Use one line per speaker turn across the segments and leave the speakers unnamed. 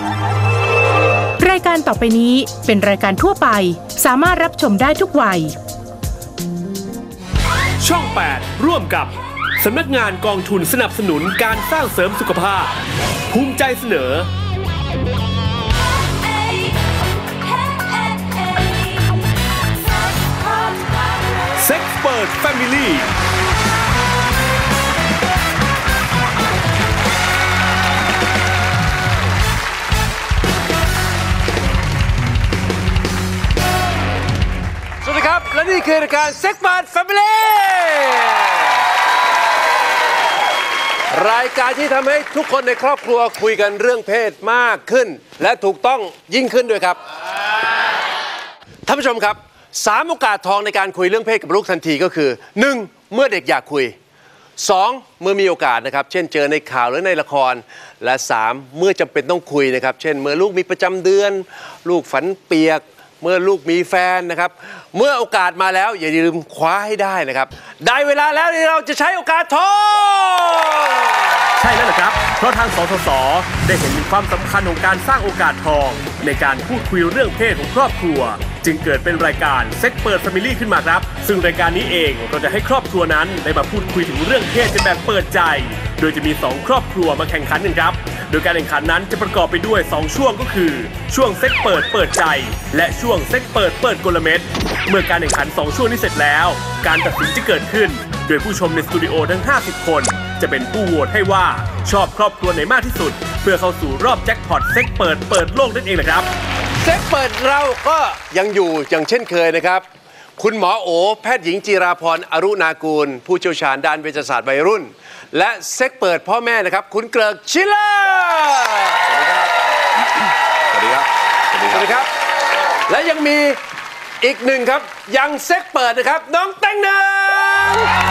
รายการต่อไปนี้เป็นรายการทั่วไปสามารถรับชมได้ทุกวัย
ช่อง 8 ร่วมกับสำนักงานกองทุนสนับสนุนการสร้างเสริมสุขภาพภูมิใจเสนอเซ็กเปิดแฟมิลี่
สวัสดีครับและนี่คือรายการเซ็กเปิดแฟมิลี่รายการที่ทำให้ทุกคนในครอบครัวคุยกันเรื่องเพศมากขึ้นและถูกต้องยิ่งขึ้นด้วยครับท่านผู้ชมครับ3 โอกาสทองในการคุยเรื่องเพศกับลูกทันทีก็คือ 1. เมื่อเด็กอยากคุย 2. เมื่อมีโอกาสนะครับเช่นเจอในข่าวหรือในละครและ 3. เมื่อจำเป็นต้องคุยนะครับเช่นเมื่อลูกมีประจำเดือนลูกฝันเปียกเมื่อลูกมีแฟนนะครับเมื่อโอกาสมาแล้วอย่าลืมคว้าให้ได้นะครับได้เวลาแล้วที่เราจะใช้โอกาสทอง
ใช่แล้วนะครับเพราะทางสสส.ได้เห็นถึงความสำคัญของการสร้างโอกาสทองในการพูดคุยเรื่องเพศของครอบครัวจึงเกิดเป็นรายการเซ็กเปิดแฟมิลี่ขึ้นมาครับซึ่งรายการนี้เองก็จะให้ครอบครัวนั้นได้มาพูดคุยถึงเรื่องเพศกันแบบเปิดใจโดยจะมี2 ครอบครัวมาแข่งขันกันครับโดยการแข่งขันนั้นจะประกอบไปด้วย2 ช่วงก็คือช่วงเซ็กเปิดใจและช่วงเซ็กเปิดกลเม็ดเมื่อการแข่งขัน2 ช่วงนี้เสร็จแล้วการตัดสินจะเกิดขึ้นโดยผู้ชมในสตูดิโอทั้ง50 คนจะเป็นผู้โหวตให้ว่าชอบครอบครัวไหนมากที่สุดเพื่อเข้าสู่รอบแจ็คพอตเซ็กเปิดโลกนั่นเองนะครับ
เซ็กเปิดเราก็ยังอยู่อย่างเช่นเคยนะครับคุณหมอโอแพทย์หญิงจิราพรอรุณากูลผู้เชี่ยวชาญด้านเวชศาสตร์วัยรุ่นและเซ็กเปิดพ่อแม่นะครับคุณเกริกชิลเลอร์สวัสดีครับสวัสดีครับสวัสดีครับและยังมีอีกหนึ่งครับยังเซ็กเปิดนะครับน้องแตงหนึ่ง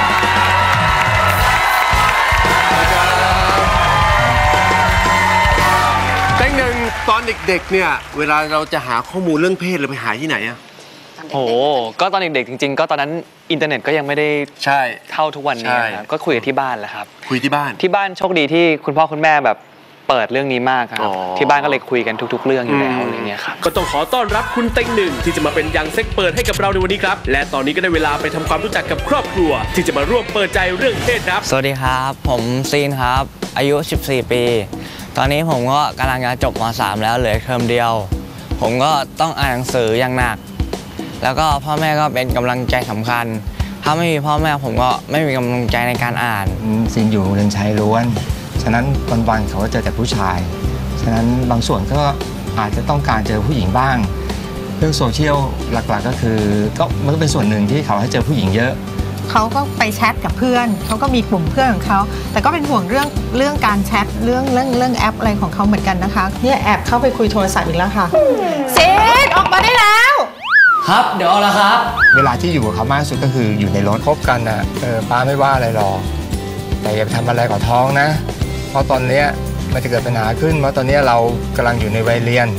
แตงหนึ่งตอนเด็กๆเนี่ยเวลาเราจะหาข้อมูลเรื่องเพศเราไปหาที่ไหนอะ
โอ้ก็ตอนเด็กๆจริงๆก็ตอนนั้นอินเทอร์เน็ตก็ยังไม่ได้
ใช่
เท่าทุกวันนี้ครับก็คุยกับที่บ้านแหละครับ
คุยที่บ้าน
โชคดีที่คุณพ่อคุณแม่แบบเปิดเรื่องนี้มากครับที่บ้านก็เลยคุยกันทุกๆเรื่องอยู่แล้วอะไรเงี้ยครับ
ก็ต้องขอต้อนรับคุณเต็งหนึ่งที่จะมาเป็นยังเซ็กเปิดให้กับเราในวันนี้ครับและตอนนี้ก็ได้เวลาไปทำความรู้จักกับครอบครัวที่จะมาร่วมเปิดใจเรื่องเพศครับ
สวัสดีครับผมซีนครับอายุ14 ปีตอนนี้ผมก็กำลังจะจบม.3 แล้วเหลือเทอมเดียวผมก็ต้องอ่านหนังสืออย่างหนักแล้วก็พ่อแม่ก็เป็นกำลังใจสำคัญถ้าไม่มีพ่อแม่ผมก็ไม่มีกำลังใจในการอ่าน
ซีนอยู่โรงเรียนชายล้วนฉะนั้นวันๆเขาก็เจอแต่ผู้ชายฉะนั้นบางส่วนก็อาจจะต้องการเจอผู้หญิงบ้างเรื่องโซเชียลหลักๆก็คือก็มันก็เป็นส่วนหนึ่งที่เขาให้เจอผู้หญิงเยอะ
เขาก็ไปแชทกับเพื่อนเขาก็มีกลุ่มเพื่อนของเขาแต่ก็เป็นห่วงเรื่องการแชทเรื่องแอปอะไรของเขาเหมือนกันนะคะเนี่ยแอบเข้าไปคุยโทรศัพท์อีกแล้วค่ะเซนออกมาได้แล้ว
ครับเดี๋ยวเอาละครับ
เวลาที่อยู่กับเขามากสุดก็คืออยู่ในรถคบกันนะป้าไม่ว่าอะไรหรอกแต่อย่าไปทำอะไรกับท้องนะเพราะตอนนี้มันจะเกิดปัญหาขึ้นเพราะตอนนี้เรากำลังอยู่ในวัยเรียน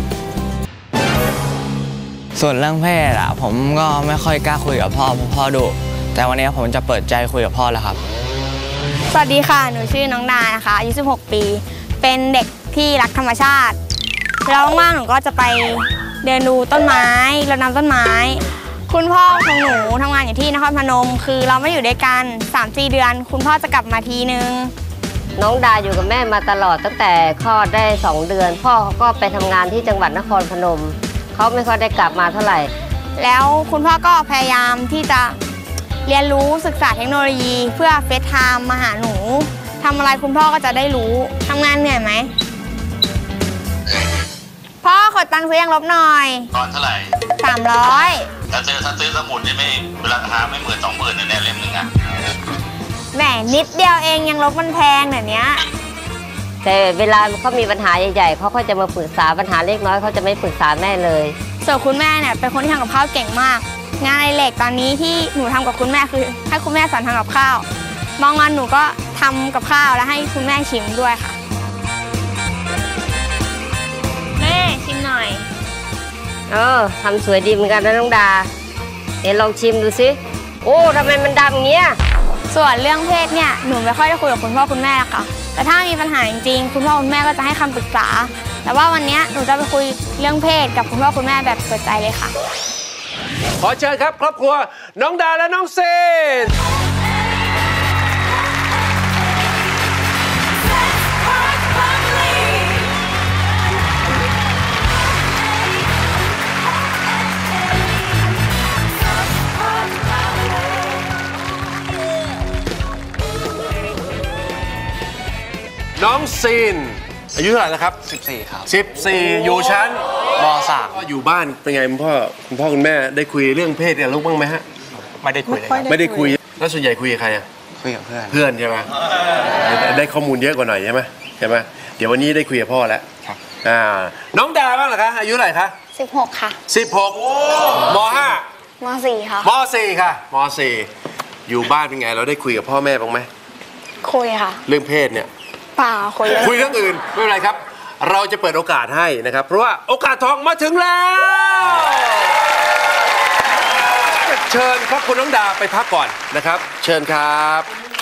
ส่วนเรื่องเพศอะผมก็ไม่ค่อยกล้าคุยกับพ่อเพราะพ่อดุแต่วันนี้ผมจะเปิดใจคุยกับพ่อแล้วครับ
สวัสดีค่ะหนูชื่อน้องนานะคะอายุ16 ปีเป็นเด็กที่รักธรรมชาติแล้วว่างๆหนูก็จะไปเดินดูต้นไม้รดน้ำต้นไม้คุณพ่อของหนูทำงานอยู่ที่นครพนมคือเราไม่อยู่ด้วยกัน 3-4 เดือนคุณพ่อจะกลับมาทีนึง
น้องดาอยู่กับแม่มาตลอดตั้งแต่คลอดได้2 เดือนพ่อเขาก็ไปทำงานที่จังหวัดนครพนมเขาไม่ค่อยได้กลับมาเท่าไหร่
แล้วคุณพ่อก็พยายามที่จะเรียนรู้ศึกษาเทคโนโลยีเพื่อเฟซไทม์มาหาหนูทำอะไรคุณพ่อก็จะได้รู้ทำงานเหนื่อยไหมพ่อขอตังค์ซื้อยางลบหน่อย
ตอนเท่าไหร่
300
ถ้าซื้อสมุดนี่ไม่ราคาไม่10,000-20,000แน่เล่มนึงอะ
แหมนิดเดียวเองยังลบมันแพงเดี๋ยวนี้
แต่เวลาเขามีปัญหาใหญ่ๆเขาก็จะมาปรึกษาปัญหาเล็กน้อยเขาจะไม่ปรึกษาแม่เลย
ส่วนคุณแม่เนี่ยเป็นคนที่ทำกับข้าวเก่งมากงานในเหล็กตอนนี้ที่หนูทำกับคุณแม่คือให้คุณแม่สอนทำกับข้าวบางวันหนูก็ทำกับข้าวแล้วให้คุณแม่ชิมด้วยค่ะแม่ชิมหน่อย
ทำสวยดีเหมือนกันนะน้องดาเดี๋ยวลองชิมดูสิโอ้ทำไมมันดำอย่างเงี้ย
ส่วนเรื่องเพศเนี่ยหนูไม่ค่อยได้คุยกับคุณพ่อคุณแม่ค่ะแต่ถ้ามีปัญหาจริงๆคุณพ่อคุณแม่ก็จะให้คำปรึกษาแต่ว่าวันนี้หนูจะไปคุยเรื่องเพศกับคุณพ่อคุณแม่แบบเปิดใจเลยค่ะ
ขอเชิญครับครอบครัวน้องดาและน้องเซนน้องซีนอายุเท่าไหร่แล้วครับ
14ครับ
14อยู่ชั้น
ม.3
ก็อยู่บ้านเป็นไงคุณพ่อคุณแม่ได้คุยเรื่องเพศกับลูกบ้างไหมฮะ
ไม่ได้คุยเลย
ไม่ได้คุยแล้วส่วนใหญ่คุยกับใครอ่ะ
คุยกับเพื่อน
ใช่ไหมได้ข้อมูลเยอะกว่าหน่อยใช่ไหไหมเดี๋ยววันนี้ได้คุยกับพ่อแล้วน้องดาบ้างเหรอคะอายุเท่าไหร่คะ
16ค่ะ
16ม.5
ม.4 ค่ะ
ม.4 ค่ะม.4 อยู่บ้านเป็นไงเราได้คุยกับพ่อแม่บ้างไหม
คุยค่ะ
เรื่องเพศเนี่ย
ป่าคุย
เรื่องอื่นไม่เป็นไรครับเราจะเปิดโอกาสให้นะครับเพราะว่าโอกาสทองมาถึงแล้วเชิญครอบครัวน้องดาไปพักก่อนนะครับเชิญครับ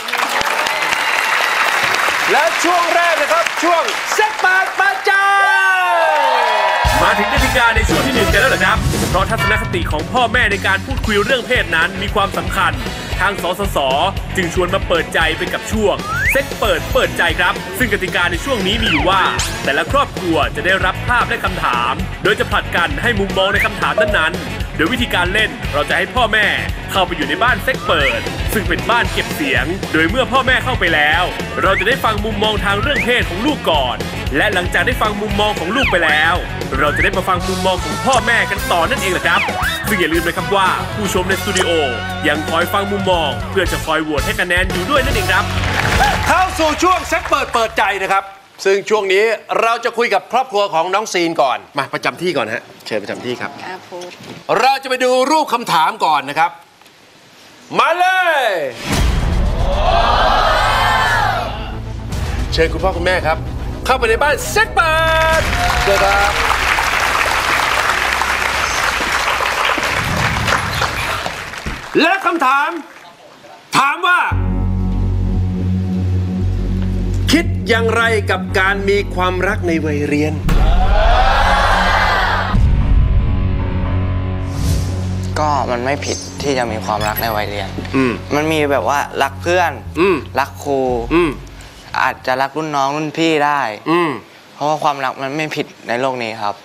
และช่วงแรกนะครับช่วงเซ็กปากประจำ
มาถึงกติกาในช่วงที่ 1กันแล้วนะครับเพราะทัศนคติของพ่อแม่ในการพูดคุยเรื่องเพศนั้นมีความสำคัญทางสสส.จึงชวนมาเปิดใจไปกับช่วงเซ็กเปิดใจครับซึ่งกติกาในช่วงนี้มีอยู่ว่าแต่ละครอบครัวจะได้รับภาพและคำถามโดยจะผลัดกันให้มุมมองในคำถามนั้นๆโดยวิธีการเล่นเราจะให้พ่อแม่เข้าไปอยู่ในบ้านเซ็กเปิดซึ่งเป็นบ้านเก็บเสียงโดยเมื่อพ่อแม่เข้าไปแล้วเราจะได้ฟังมุมมองทางเรื่องเพศของลูกก่อนและหลังจากได้ฟังมุมมองของลูกไปแล้วเราจะได้มาฟังมุมมองของพ่อแม่กันต่อนั่นเองแหละครับซึ่งอย่าลืมนะครับว่าผู้ชมในสตูดิโอยังคอยฟังมุมมองเพื่อจะคอยโหวตให้คะแนนอยู่ด้วยนั่นเองครับ
เข้าสู่ช่วงเซ็กเปิดใจนะครับซึ่งช่วงนี้เราจะคุยกับครอบครัวของน้องซีนก่อนมาประจำที่ก่อนฮะเชิญประจำที่ครับเราจะไปดูรูปคำถามก่อนนะครับมาเลยเชิญคุณพ่อคุณแม่ครับเข้าไปในบ้านเซ็กเปิดเชิญครับและคำถามถามว่าคิดอย่างไรกับการมีความรักในวัยเรียน
ก็มันไม่ผิดที่จะมีความรักในวัยเรียนมันมีแบบว่ารักเพื่อนรักครูอาจจะรักรุ่นน้องรุ่นพี่ได้เพราะว่าความรักมันไม่ผิดในโลกนี้ครับ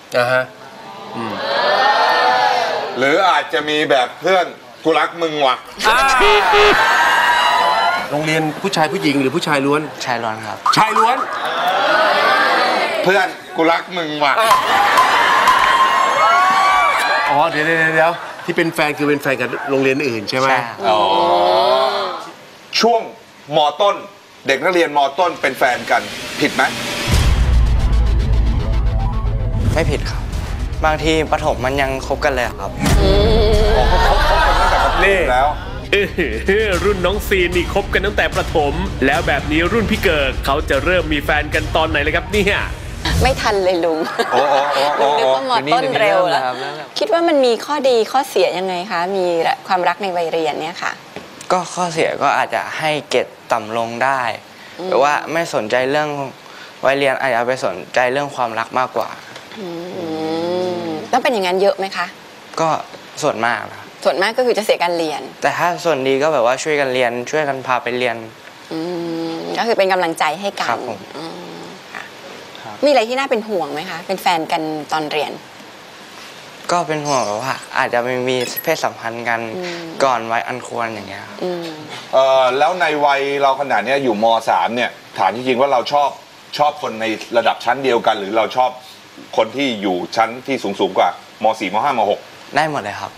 หรืออาจจะมีแบบเพื่อนกูรักมึงว่ะ
โรงเรียนผู้ชายผู้หญิงหรือผู้ชายล้วน
ชายล้วนครับ
ชายล้วน
เพื่อนกูรักมึงว่ะ
อ๋อเดี๋ยวที่เป็นแฟนคือเป็นแฟนกับโรงเรียนอื่นใช่ไหมอ๋อ
ช่วงม.ต้นเด็กนักเรียนม.ต้นเป็นแฟนกันผิดไหม
ไม่ผิดครับบางทีประถมมันยังคบกันเลยครับ
นี่
แล้ว
รุ่นน้องซีนนี่คบกันตั้งแต่ประถมแล้วแบบนี้รุ่นพี่เกิดเขาจะเริ่มมีแฟนกันตอนไหนเลยครับเนี่ย
ไม่ทันเลยลุงลุงนึกว่าม.ต้นเร็วแล้วคิดว่ามันมีข้อดีข้อเสียยังไงคะมีความรักในวัยเรียนเนี่ยค่ะ
ก็ข้อเสียก็อาจจะให้เกรดต่ำลงได้หรือว่าไม่สนใจเรื่องวัยเรียนอาจจะไปสนใจเรื่องความรักมากกว่า
ต้องเป็นอย่างนั้นเยอะไหมคะ
ก็ส่วนมาก
ส่วนมากก็คือจะเสียการเรียน
แต่ถ้าส่วนดีก็แบบว่าช่วยกันเรียนช่วยกันพาไปเรียน
ก็คือเป็นกำลังใจให้กันครับผมมีอะไรที่น่าเป็นห่วงไหมคะเป็นแฟนกันตอนเรียน
ก็เป็นห่วงแบบว่าอาจจะไม่มีเพศสัมพันธ์กันก่อนวัยอันควรอย่างเงี้ย
แล้วในวัยเราขนาดนี้อยู่ม.3เนี่ยถามจริงๆว่าเราชอบคนในระดับชั้นเดียวกันหรือเราชอบคนที่อยู่ชั้นที่สูงกว่าม.4 ม.5 ม
.6 ได้หมดเลยครับ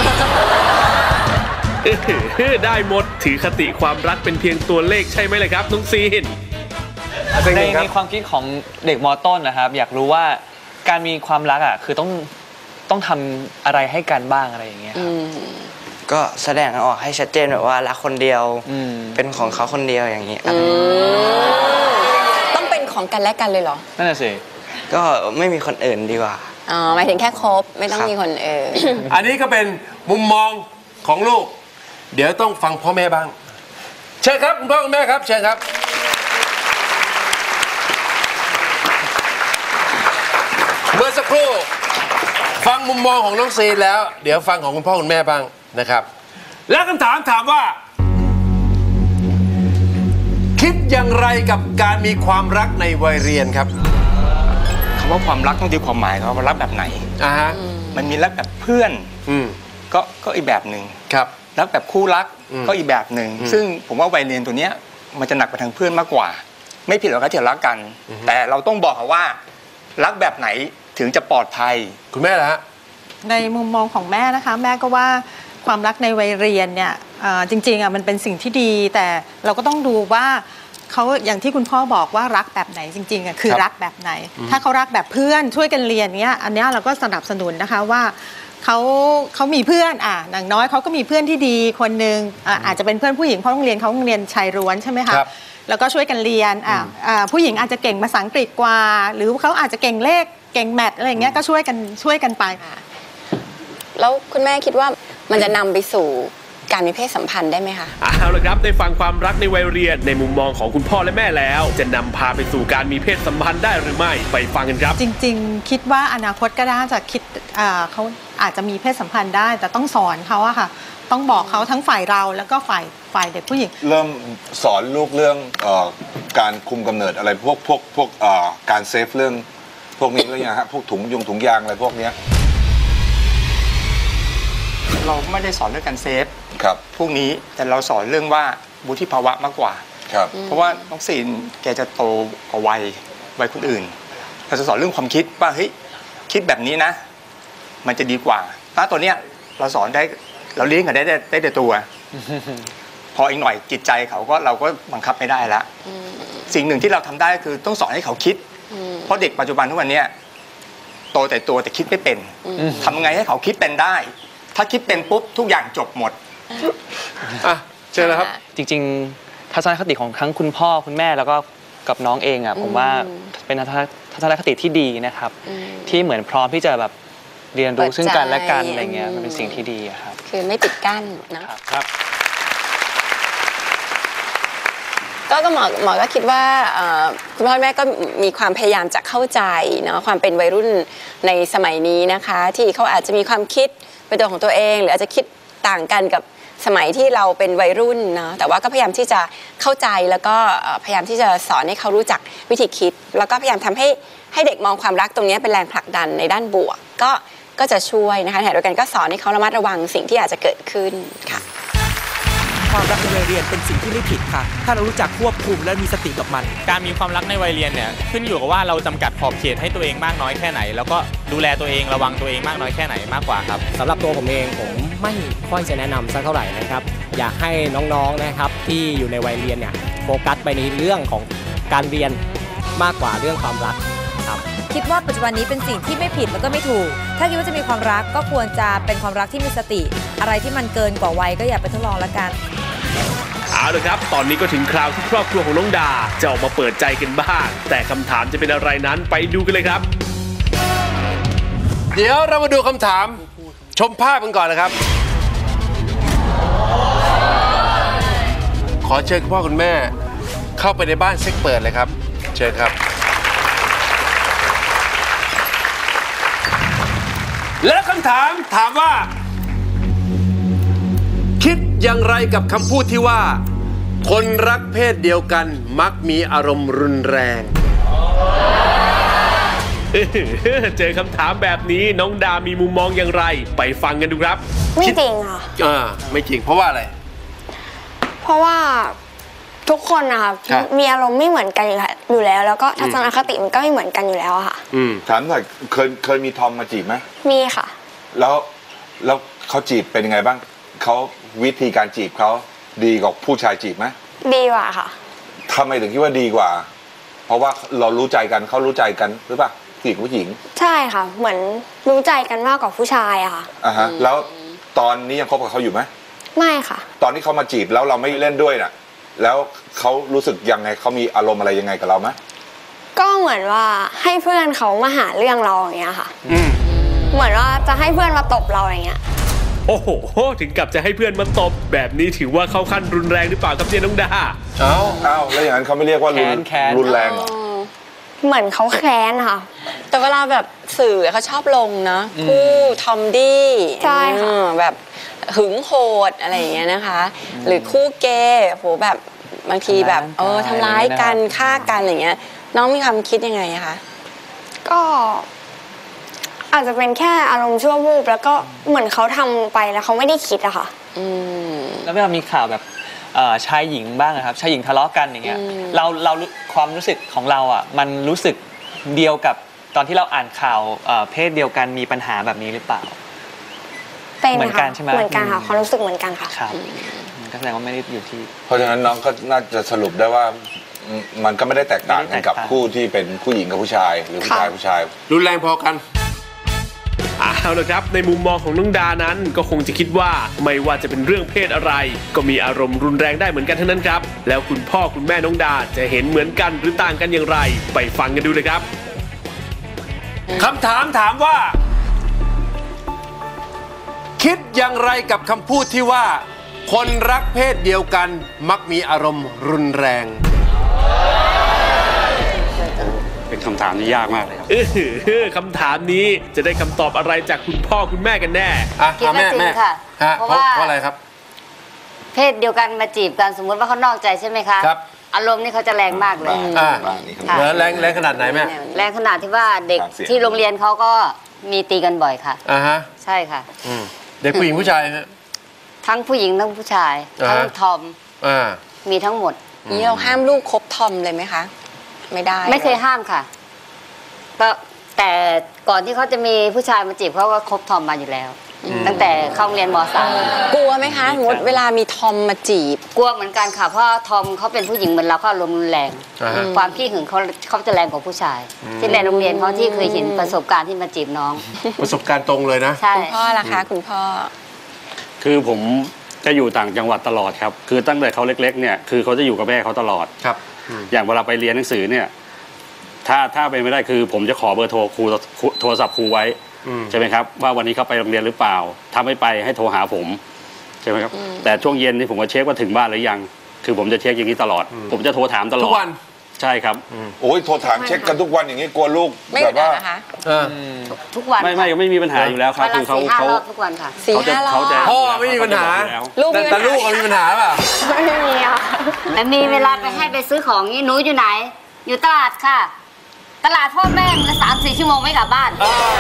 ได้หมดถือคติความรักเป็นเพียงตัวเลขใช่ไหมเลยครับน้องซีน
ในความคิดของเด็กม.ต้นนะครับอยากรู้ว่าการมีความรักอ่ะคือต้องทำอะไรให้กันบ้างอะไรอย่างเงี้ย
ก็แสดงออกให้ชัดเจนแบบว่ารักคนเดียวเป็นของเขาคนเดียวอย่างนี้
ต้องเป็นของกันและกันเลยเหรอ
นั่นแหละสิ
ก็ไม่มีคนอื่นดีกว่า
อ๋อหมายถึงแค่คบไม่ต้องมีคนอื่น
อันนี้ก็เป็นมุมมองของลูกเดี๋ยวต้องฟังพ่อแม่บ้างเชิญครับคุณพ่อคุณแม่ครับเชิญครับสักครู่ฟังมุมมองของน้องซีนแล้วเดี๋ยวฟังของคุณพ่อคุณแม่บ้างนะครับและคำถามถามว่าคิดอย่างไรกับการมีความรักในวัยเรียนครับ
คำว่าความรักต้องตีความหมายครับว่ารักแบบไหนมันมีรักแบบเพื่อนก็อีกแบบหนึ่ง
ครับ
รักแบบคู่รักก็อีกแบบหนึ่งซึ่งผมว่าวัยเรียนตัวเนี้ยมันจะหนักไปทางเพื่อนมากกว่าไม่ผิดหรอกครับที่จะรักกันแต่เราต้องบอกว่ารักแบบไหนถึงจะปลอดภัย
คุณแม่ล่ะฮะ
ในมุมมองของแม่นะคะแม่ก็ว่าความรักในวัยเรียนเนี่ยจริงๆมันเป็นสิ่งที่ดีแต่เราก็ต้องดูว่าเขาอย่างที่คุณพ่อบอกว่ารักแบบไหนจริงๆคือรักแบบไหนถ้าเขารักแบบเพื่อนช่วยกันเรียนเนี้ยอันนี้เราก็สนับสนุนนะคะว่าเขามีเพื่อนอย่างน้อยเขาก็มีเพื่อนที่ดีคนหนึ่งอาจจะเป็นเพื่อนผู้หญิงเพราะโรงเรียนเขาโรงเรียนชายล้วนใช่ไหมคะแล้วก็ช่วยกันเรียนผู้หญิงอาจจะเก่งภาษาอังกฤษกว่าหรือเขาอาจจะเก่งเลขเก่งแมทอะไรอย่างเงี้ยก็ช่วยกันไป
แล้วคุณแม่คิดว่ามันจะนำไปสู่การมีเพศสัมพันธ์ได้ไหมคะ
เอาละครับได้ฟังความรักในวัยเรียนในมุมมองของคุณพ่อและแม่แล้วจะนำพาไปสู่การมีเพศสัมพันธ์ได้หรือไม่ไปฟังกันครับ
จริงๆคิดว่าอนาคตก็น่าจะคิดเขาอาจจะมีเพศสัมพันธ์ได้แต่ต้องสอนเขาอะค่ะต้องบอกเขาทั้งฝ่ายเราแล้วก็ฝ่ายเด็กผู้หญิง
เริ่มสอนลูกเรื่องการคุมกำเนิดอะไรพวกการเซฟเรื่องพวกนี้หรือยังฮะพวกถุงยางอะไรพวกนี้
เราไม่ได้สอนเรื่องการเซฟพวกนี้แต่เราสอนเรื่องว่าวุฒิภาวะมากกว่าเพราะว่าน้องซีนแกจะโตกว่าวัยคนอื่นเราจะสอนเรื่องความคิดว่าเฮ้ยคิดแบบนี้นะมันจะดีกว่าถ้าตัวเนี้ยเราสอนได้เราเลี้ยงกันได้แต่ตัวพออีกหน่อยจิตใจเราก็บังคับไม่ได้ละสิ่งหนึ่งที่เราทำได้คือต้องสอนให้เขาคิดเพราะเด็กปัจจุบันทุกวันนี้โตแต่ตัวแต่คิดไม่เป็นทำไงให้เขาคิดเป็นได้ถ้าคิดเป็นปุ๊บทุกอย่างจบหมด
เจอแล้วครับ
จริงๆทัศนคติของทั้งคุณพ่อคุณแม่แล้วก็กับน้องเองผมว่าเป็นทัศนคติที่ดีนะครับที่เหมือนพร้อมที่จะแบบเรียนรู้ซึ่งกันและกันอะไรเงี้ยมันเป็นสิ่งที่ดีครับ
คือไม่ปิดกั้นนะครับก็หมอก็คิดว่าคุณพ่อแม่ก็มีความพยายามจะเข้าใจเนาะความเป็นวัยรุ่นในสมัยนี้นะคะที่เขาอาจจะมีความคิดเป็นตัวของตัวเองหรืออาจจะคิดต่างกันกับสมัยที่เราเป็นวัยรุ่นเนาะแต่ว่าก็พยายามที่จะเข้าใจแล้วก็พยายามที่จะสอนให้เขารู้จักวิธีคิดแล้วก็พยายามทำให้เด็กมองความรักตรงนี้เป็นแรงผลักดันในด้านบวกก็จะช่วยนะคะขณะเดียวกันก็สอนให้เขาระมัดระวังสิ่งที่อาจจะเกิดขึ้นค่ะ
ความรักในวัยเรียนเป็นสิ่งที่ไม่ผิดค่ะถ้าเรารู้จักควบคุมและมีสติกับมัน
การมีความรักในวัยเรียนเนี่ยขึ้นอยู่กับว่าเราจำกัดขอบเขตให้ตัวเองมากน้อยแค่ไหนแล้วก็ดูแลตัวเองระวังตัวเองมากน้อยแค่ไหนมากกว่าครับ
สำหรับตัวผมเองผมไม่ค่อยจะแนะนำสักเท่าไหร่นะครับอยากให้น้องๆนะครับที่อยู่ในวัยเรียนเนี่ยโฟกัสไปในเรื่องของการเรียนมากกว่าเรื่องความรักครับ
คิดว่าปัจจุบันนี้เป็นสิ่งที่ไม่ผิดแล้วก็ไม่ถูกถ้าคิดว่าจะมีความรักก็ควรจะเป็นความรักที่มีสติอะไรที่มันเกินกว่าวัยก็อย่าไปทดลองละกัน
เอาละครับตอนนี้ก็ถึงคราวที่ครอบครัวของน้องดาจะออกมาเปิดใจกันบ้างแต่คำถามจะเป็นอะไรนั้นไปดูกันเลยครับ
เดี๋ยวเรามาดูคำถามชมภาพกันก่อนนะครับขอเชิญคุณพ่อคุณแม่เข้าไปในบ้านเซ็กเปิดเลยครับเชิญครับและคำถามถามว่าคิดอย่างไรกับคำพูดที่ว่าคนรักเพศเดียวกันมักมีอารมณ์รุนแรง
เจอคำถามแบบนี้น้องดามีมุมมองอย่างไรไปฟังกันดูครับ
ไม่จริงค่ะ
ไม่จริงเพราะว่าอะไร
เพราะว่าทุกคนนะคะมีอารมณ์ไม่เหมือนกันอยู่แล้วแล้วก็ทัศนคติมันก็ไม่เหมือนกันอยู่แล้วค่ะ
ถามหน่อยเคยมีทอมมาจีบไหม
มีค่ะ
แล้วเขาจีบเป็นยังไงบ้างเขาวิธีการจีบเขาดีกว่าผู้ชายจีบไหม
ดีกว่าค่ะ
ทำไมถึงคิดว่าดีกว่าเพราะว่าเรารู้ใจกันเขารู้ใจกันหรือเปล่าผู้หญิง
ใช่ค่ะเหมือนรู้ใจกันมากกว่าผู้ชายอะค่ะ
แล้วตอนนี้ยังคบกับเขาอยู่ไหม
ไม่ค่ะ
ตอนที่เขามาจีบแล้วเราไม่เล่นด้วยน่ะแล้วเขารู้สึกยังไงเขามีอารมณ์อะไรยังไงกับเราไหม
ก็เหมือนว่าให้เพื่อนเขามาหาเรื่องเราอย่างเงี้ยค่ะเหมือนว่าจะให้เพื่อนมาตบเราอย่างเงี้ย
โอ้โหถึงกับจะให้เพื่อนมาตบแบบนี้ถือว่าเข้าขั้นรุนแรงหรือเปล่าครับเจ๊น้องดา
อ้าวแล้วอย่างนั้นเขาไม่เรียกว่ารุนแรงหรอ
เหมือนเขาแค้นค่ะ
แต่เวลาแบบสื่อเขาชอบลงเนาะคู่ทอมดี้
ใช่ค่ะ
แบบหึงโหดอะไรอย่างเงี้ยนะคะหรือคู่เกย์โหแบบบางทีแบบทำร้ายกันฆ่ากันอย่างเงี้ยน้องมีความคิดยังไงคะ
ก็อาจจะเป็นแค่อารมณ์ชั่ววูบแล้วก็เหมือนเขาทำไปแล้วเขาไม่ได้คิดอะค่ะ
แล้วเวลามีข่าวแบบชายหญิงบ้างครับชายหญิงทะเลาะกันอย่างเงี้ยเราความรู้สึกของเราอ่ะมันรู้สึกเดียวกับตอนที่เราอ่านข่าวเพศเดียวกันมีปัญหาแบบนี้หรือเปล่า
เป็น
เหมือนกันใช่ไหม
เหมือนกันค่ะความรู้สึกเหมือนกันค่ะ
ครับก็แสดงว่าไม่ได้อยู่ที่
เพราะฉะนั้นน้องก็น่าจะสรุปได้ว่ามันก็ไม่ได้แตกต่างกันกับคู่ที่เป็นผู้หญิงกับผู้ชายหรือผู้ชายผู้ชาย
รุนแรงพอกัน
เอาละครับในมุมมองของน้องดานั้นก็คงจะคิดว่าไม่ว่าจะเป็นเรื่องเพศอะไรก็มีอารมณ์รุนแรงได้เหมือนกันทั้งนั้นครับแล้วคุณพ่อคุณแม่น้องดาจะเห็นเหมือนกันหรือต่างกันอย่างไรไปฟังกันดูเลยครับ
คำถามถามว่าคิดอย่างไรกับคำพูดที่ว่าคนรักเพศเดียวกันมักมีอารมณ์รุนแรง
เป็นคำถามที่ยากมากเลยครับ
คำถามนี้จะได้คำตอบอะไรจากคุณพ่อคุณแม่กันแน่
คิดว่าจริงค่ะเพราะ
อะไรครับ
เพศเดียวกันมาจีบกันสมมติว่าเขานอกใจใช่ไหมคะ
ครับ
อารมณ์นี่เขาจะแรงมากเลย
แรงขนาดไหนแม่
แรงขนาดที่ว่าเด็กที่โรงเรียนเขาก็มีตีกันบ่อยค่ะใช่ค่ะ
เด็กผู้หญิงผู้ชายฮะ
ทั้งผู้หญิงทั้งผู้ชายทั้งทอมมีทั้งหมด
นี่เราห้ามลูกคบทอมเลยไหมคะไม่ได้
ไม่เคยห้ามค่ะแต่ก่อนที่เขาจะมีผู้ชายมาจีบเขาก็คบทอมมาอยู่แล้วตั้งแต่เข้าเรียนม.3
กลัวไหมคะสมมติเวลามีทอมมาจีบ
กลัวเหมือนกันค่ะเพราะทอมเขาเป็นผู้หญิงเหมือนเราเขาลมรุนแรงความขี้หึงเขาจะแรงกว่าผู้ชายที่ในโรงเรียนเขาที่เคยเห็นประสบการณ์ที่มาจีบน้อง
ประสบการณ์ตรงเลยนะ
ใช่
คุณพ่อล่ะคะคุณพ่อ
คือผมจะอยู่ต่างจังหวัดตลอดครับคือตั้งแต่เขาเล็กๆเนี่ยคือเขาจะอยู่กับแม่เขาตลอด
ครับ
อย่างเวลาไปเรียนหนังสือเนี่ยถ้าเป็นไม่ได้คือผมจะขอเบอร์โทรครูโทรศัพท์ครูไว้ใช่ไหมครับว่าวันนี้เขาไปโรงเรียนหรือเปล่าถ้าไม่ไปให้โทรหาผมใช่ไหมครับแต่ช่วงเย็นนี่ผมก็เช็คว่าถึงบ้านหรือยังคือผมจะเช็คอย่างนี้ตลอดผมจะโทรถามตลอด
ทุกวัน
ใช่ครับ
โอ้ยโทรถามเช็คกันทุกวันอย่างนี้กลัวลูกแบบว่า
ทุกวัน
ไม่มีปัญหาอยู่แล้วครับคือเขา
ทุกวันค่ะ
เขาจะ
พ่อไม่มีปัญหาแต่ลูกมีปัญหาป่ะ
ไม่มีค่ะแต่มีเวลาไปให้ไปซื้อของนี่หนูอยู่ไหนอยู่ตลาดค่ะตลาดพ่อแม่มันละ3-4 ชั่วโมงไม่กลับบ้าน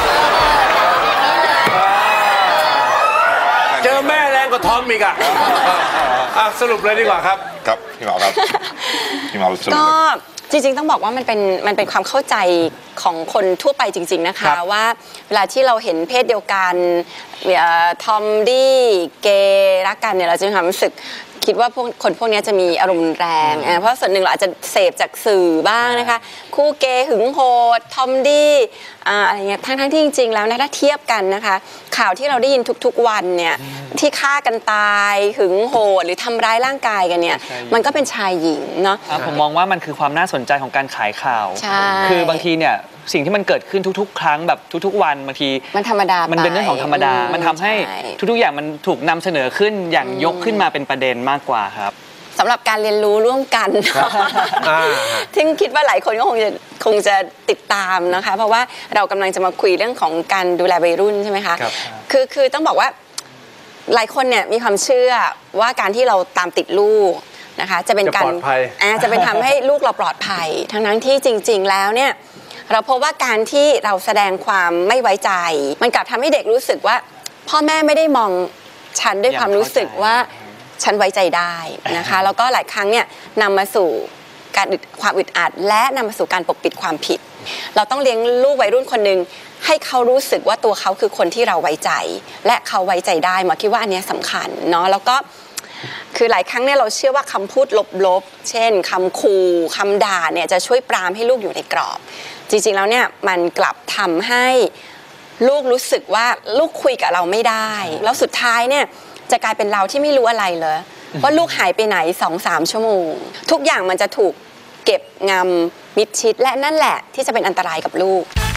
เจอแม่แรงกว่าทอมอีกอะสรุปเลยดีกว่าครับ
ครับพี่หมอครับพี่หมอสรุป
ก็จริงๆต้องบอกว่ามันเป็นความเข้าใจของคนทั่วไปจริงๆนะคะว่าเวลาที่เราเห็นเพศเดียวกันทอมดี้เกย์รักกันเนี่ยเราจะมีความรู้สึกคิดว่าคนพวกนี้จะมีอารมณ์แรงเพราะส่วนหนึ่งเราอาจจะเสพจากสื่อบ้างนะคะคู่เกย์หึงโหดทอมดี้อะไรเงี้ยทั้งที่จริงๆแล้วนะถ้าเทียบกันนะคะข่าวที่เราได้ยินทุกๆวันเนี่ยที่ฆ่ากันตายหึงโหดหรือทำร้ายร่างกายกันเนี่ยมันก็เป็นชายหญิงเนาะ
ผมมองว่ามันคือความน่าสนใจของการขายข่าวคือบางทีเนี่ยสิ่งที่มันเกิดขึ้นทุกๆครั้งแบบทุกๆวันบางที
มันธรรมดา
มันเป็นเรื่องของธรรมดามันทำให้ทุกๆอย่างมันถูกนำเสนอขึ้นอย่างยกขึ้นมาเป็นประเด็นมากกว่าครับ
สำหรับการเรียนรู้ร่วมกันซึ่งคิดว่าหลายคนก็คงจะติดตามนะคะเพราะว่าเรากำลังจะมาคุยเรื่องของการดูแลวัยรุ่นใช่ไหมคะคือต้องบอกว่าหลายคนเนี่ยมีความเชื่อว่าการที่เราตามติดลูกนะคะจะเป็นการจะเป็นทำให้ลูกเราปลอดภัยทั้งที่จริงๆแล้วเนี่ยเราพบว่าการที่เราแสดงความไม่ไว้ใจมันกลับทำให้เด็กรู้สึกว่าพ่อแม่ไม่ได้มองฉันด้วยความรู้สึกว่าฉันไว้ใจได้นะคะแล้วก็หลายครั้งเนี่ยนำมาสู่การความอึดอัดและนำมาสู่การปกปิดความผิดเราต้องเลี้ยงลูกวัยรุ่นคนหนึ่งให้เขารู้สึกว่าตัวเขาคือคนที่เราไว้ใจและเขาไว้ใจได้หมอคิดว่าอันนี้สำคัญเนาะแล้วก็คือหลายครั้งเนี่ยเราเชื่อว่าคำพูดลบๆเช่นคำขู่คำด่าเนี่ยจะช่วยปรามให้ลูกอยู่ในกรอบจริงๆแล้วเนี่ยมันกลับทำให้ลูกรู้สึกว่าลูกคุยกับเราไม่ได้แล้วสุดท้ายเนี่ยจะกลายเป็นเราที่ไม่รู้อะไรเลยว่าลูกหายไปไหน 2-3 ชั่วโมงทุกอย่างมันจะถูกเก็บงำมิดชิดและนั่นแหละที่จะเป็นอันตรายกับลูก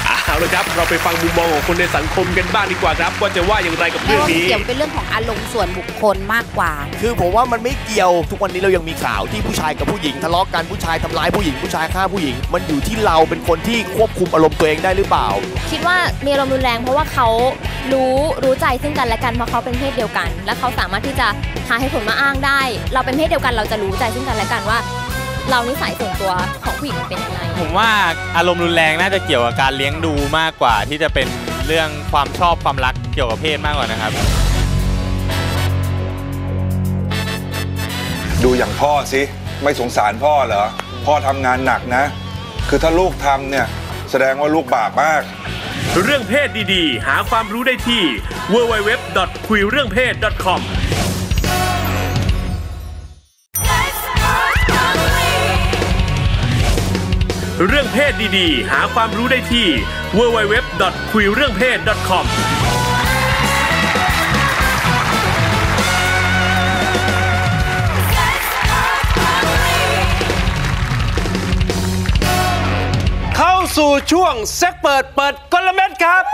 เอาละครับเราไปฟังมุมมองของคนในสังคมกันบ้างดีกว่าครับว่าจะว่าอย่างไรกับเรื่องนี้
เกี่ยวเป็นเรื่องของอารมณ์ส่วนบุคคลมากกว่า
คือผมว่ามันไม่เกี่ยวทุกวันนี้เรายังมีข่าวที่ผู้ชายกับผู้หญิงทะเลาะกันผู้ชายทำร้ายผู้หญิงผู้ชายฆ่าผู้หญิงมันอยู่ที่เราเป็นคนที่ควบคุมอารมณ์ตัวเองได้หรือเปล่า
คิดว่ามีอารมณ์รุนแรงเพราะว่าเขารู้ใจซึ่งกันและกันเพราะเขาเป็นเพศเดียวกันและเขาสามารถที่จะหาเหตุผลมาอ้างได้เราเป็นเพศเดียวกันเราจะรู้ใจซึ่งกันและกันว่าเรานิสัยส่วนตัวของผู้หญิงเป็นยังไง
ผมว่าอารมณ์รุนแรงน่าจะเกี่ยวกับการเลี้ยงดูมากกว่าที่จะเป็นเรื่องความชอบความรักเกี่ยวกับเพศมากกว่านะครับ
ดูอย่างพ่อสิไม่สงสารพ่อเหรอพ่อทำงานหนักนะคือถ้าลูกทำเนี่ยแสดงว่าลูกบาปมาก
เรื่องเพศดีๆหาความรู้ได้ที่ www.คุยเรื่องเพศ .com เรื่องเพศดีๆหาความรู้ได้ที่ www.คุยเรื่องเพศ .com
เข้าสู่ช่วงเซ็กเปิดกลเม็ดครับ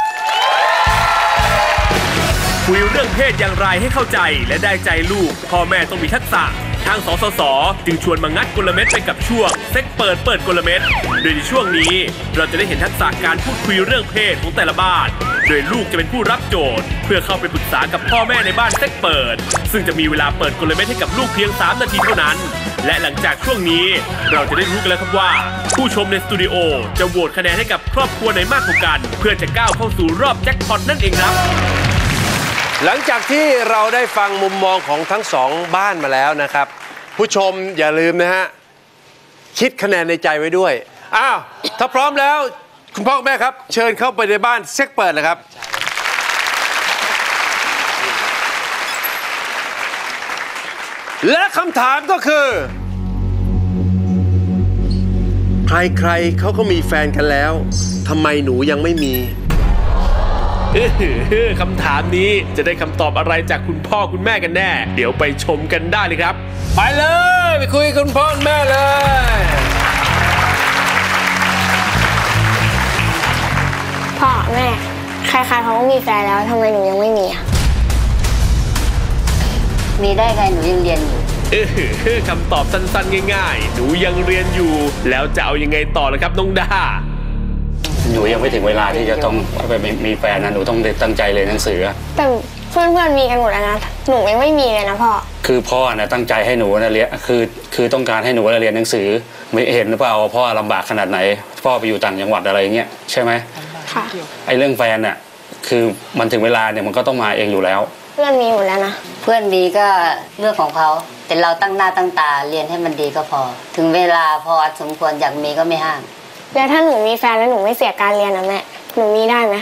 คุยเรื่องเพศอย่างไรให้เข้าใจและได้ใจลูกพ่อแม่ต้องมีทักษะทางสสส.จึงชวนมางัดกลเม็ดไปกับช่วงเซ็กเปิดกลเม็ดโดยในช่วงนี้เราจะได้เห็นทักษะการพูดคุยเรื่องเพศของแต่ละบ้านโดยลูกจะเป็นผู้รับโจทย์เพื่อเข้าไปปรึกษากับพ่อแม่ในบ้านเซ็กเปิดซึ่งจะมีเวลาเปิดกลเม็ดให้กับลูกเพียง3 นาทีเท่านั้นและหลังจากช่วงนี้เราจะได้รู้กันแล้วครับว่าผู้ชมในสตูดิโอจะโหวตคะแนนให้กับครอบครัวไหนมากกว่ากันเพื่อจะก้าวเข้าสู่รอบแจ็คพอตนั่นเองครับ
หลังจากที่เราได้ฟังมุมมองของทั้งสองบ้านมาแล้วนะครับผู้ชมอย่าลืมนะฮะคิดคะแนนในใจไว้ด้วยอ้าวถ้าพร้อมแล้วคุณพ่อคุณแม่ครับเชิญเข้าไปในบ้านเซ็กเปิดเลยครับและคำถามก็คือใครๆเขาก็มีแฟนกันแล้วทำไมหนูยังไม่มี
คำถามนี้จะได้คำตอบอะไรจากคุณพ่อคุณแม่กันแน่เดี๋ยวไปชมกันได้เลยครับ
ไปเลยไปคุยกับคุณพ่อคุณแม่เลย
พ่อแม่ใครๆเขาก็มีแฟนแล้วทำไมหนูยังไม่มีอ่ะ
มีได้ไงหนูยังเรียนอยู่
คำตอบสั้นๆง่ายๆหนูยังเรียนอยู่แล้วจะเอายังไงต่อล่ะครับน้องดา
หนูยังไม่ถึงเวลาที่จะต้องไปมีแฟนนะหนูต้องตั้งใจเรียนหนังสือ
แต่เพื่อนๆมีกันหมดแล้วนะหนูยังไม่มีเลยนะพ่อ
คือพ่อนะตั้งใจให้หนูนะเรียนคือต้องการให้หนูเรียนหนังสือไม่เห็นหรือเปล่าว่าพ่อลำบากขนาดไหนพ่อไปอยู่ต่างจังหวัดอะไรเงี้ยใช่ไหม
ค่ะ
ไอ้เรื่องแฟนน่ะคือมันถึงเวลาเนี่ยมันก็ต้องมาเองอยู่แล้ว
เพื่อนมีหมดแล้วนะ
เพื่อนมีก็เรื่องของเขาแต่เราตั้งหน้าตั้งตาเรียนให้มันดีก็พอถึงเวลาพอสมควรอยากมีก็ไม่ห้าม
แล้วถ้าหนูมีแฟนแล้วหนูไม่เสียการเรียนนะแม่หนูมีได้ไหม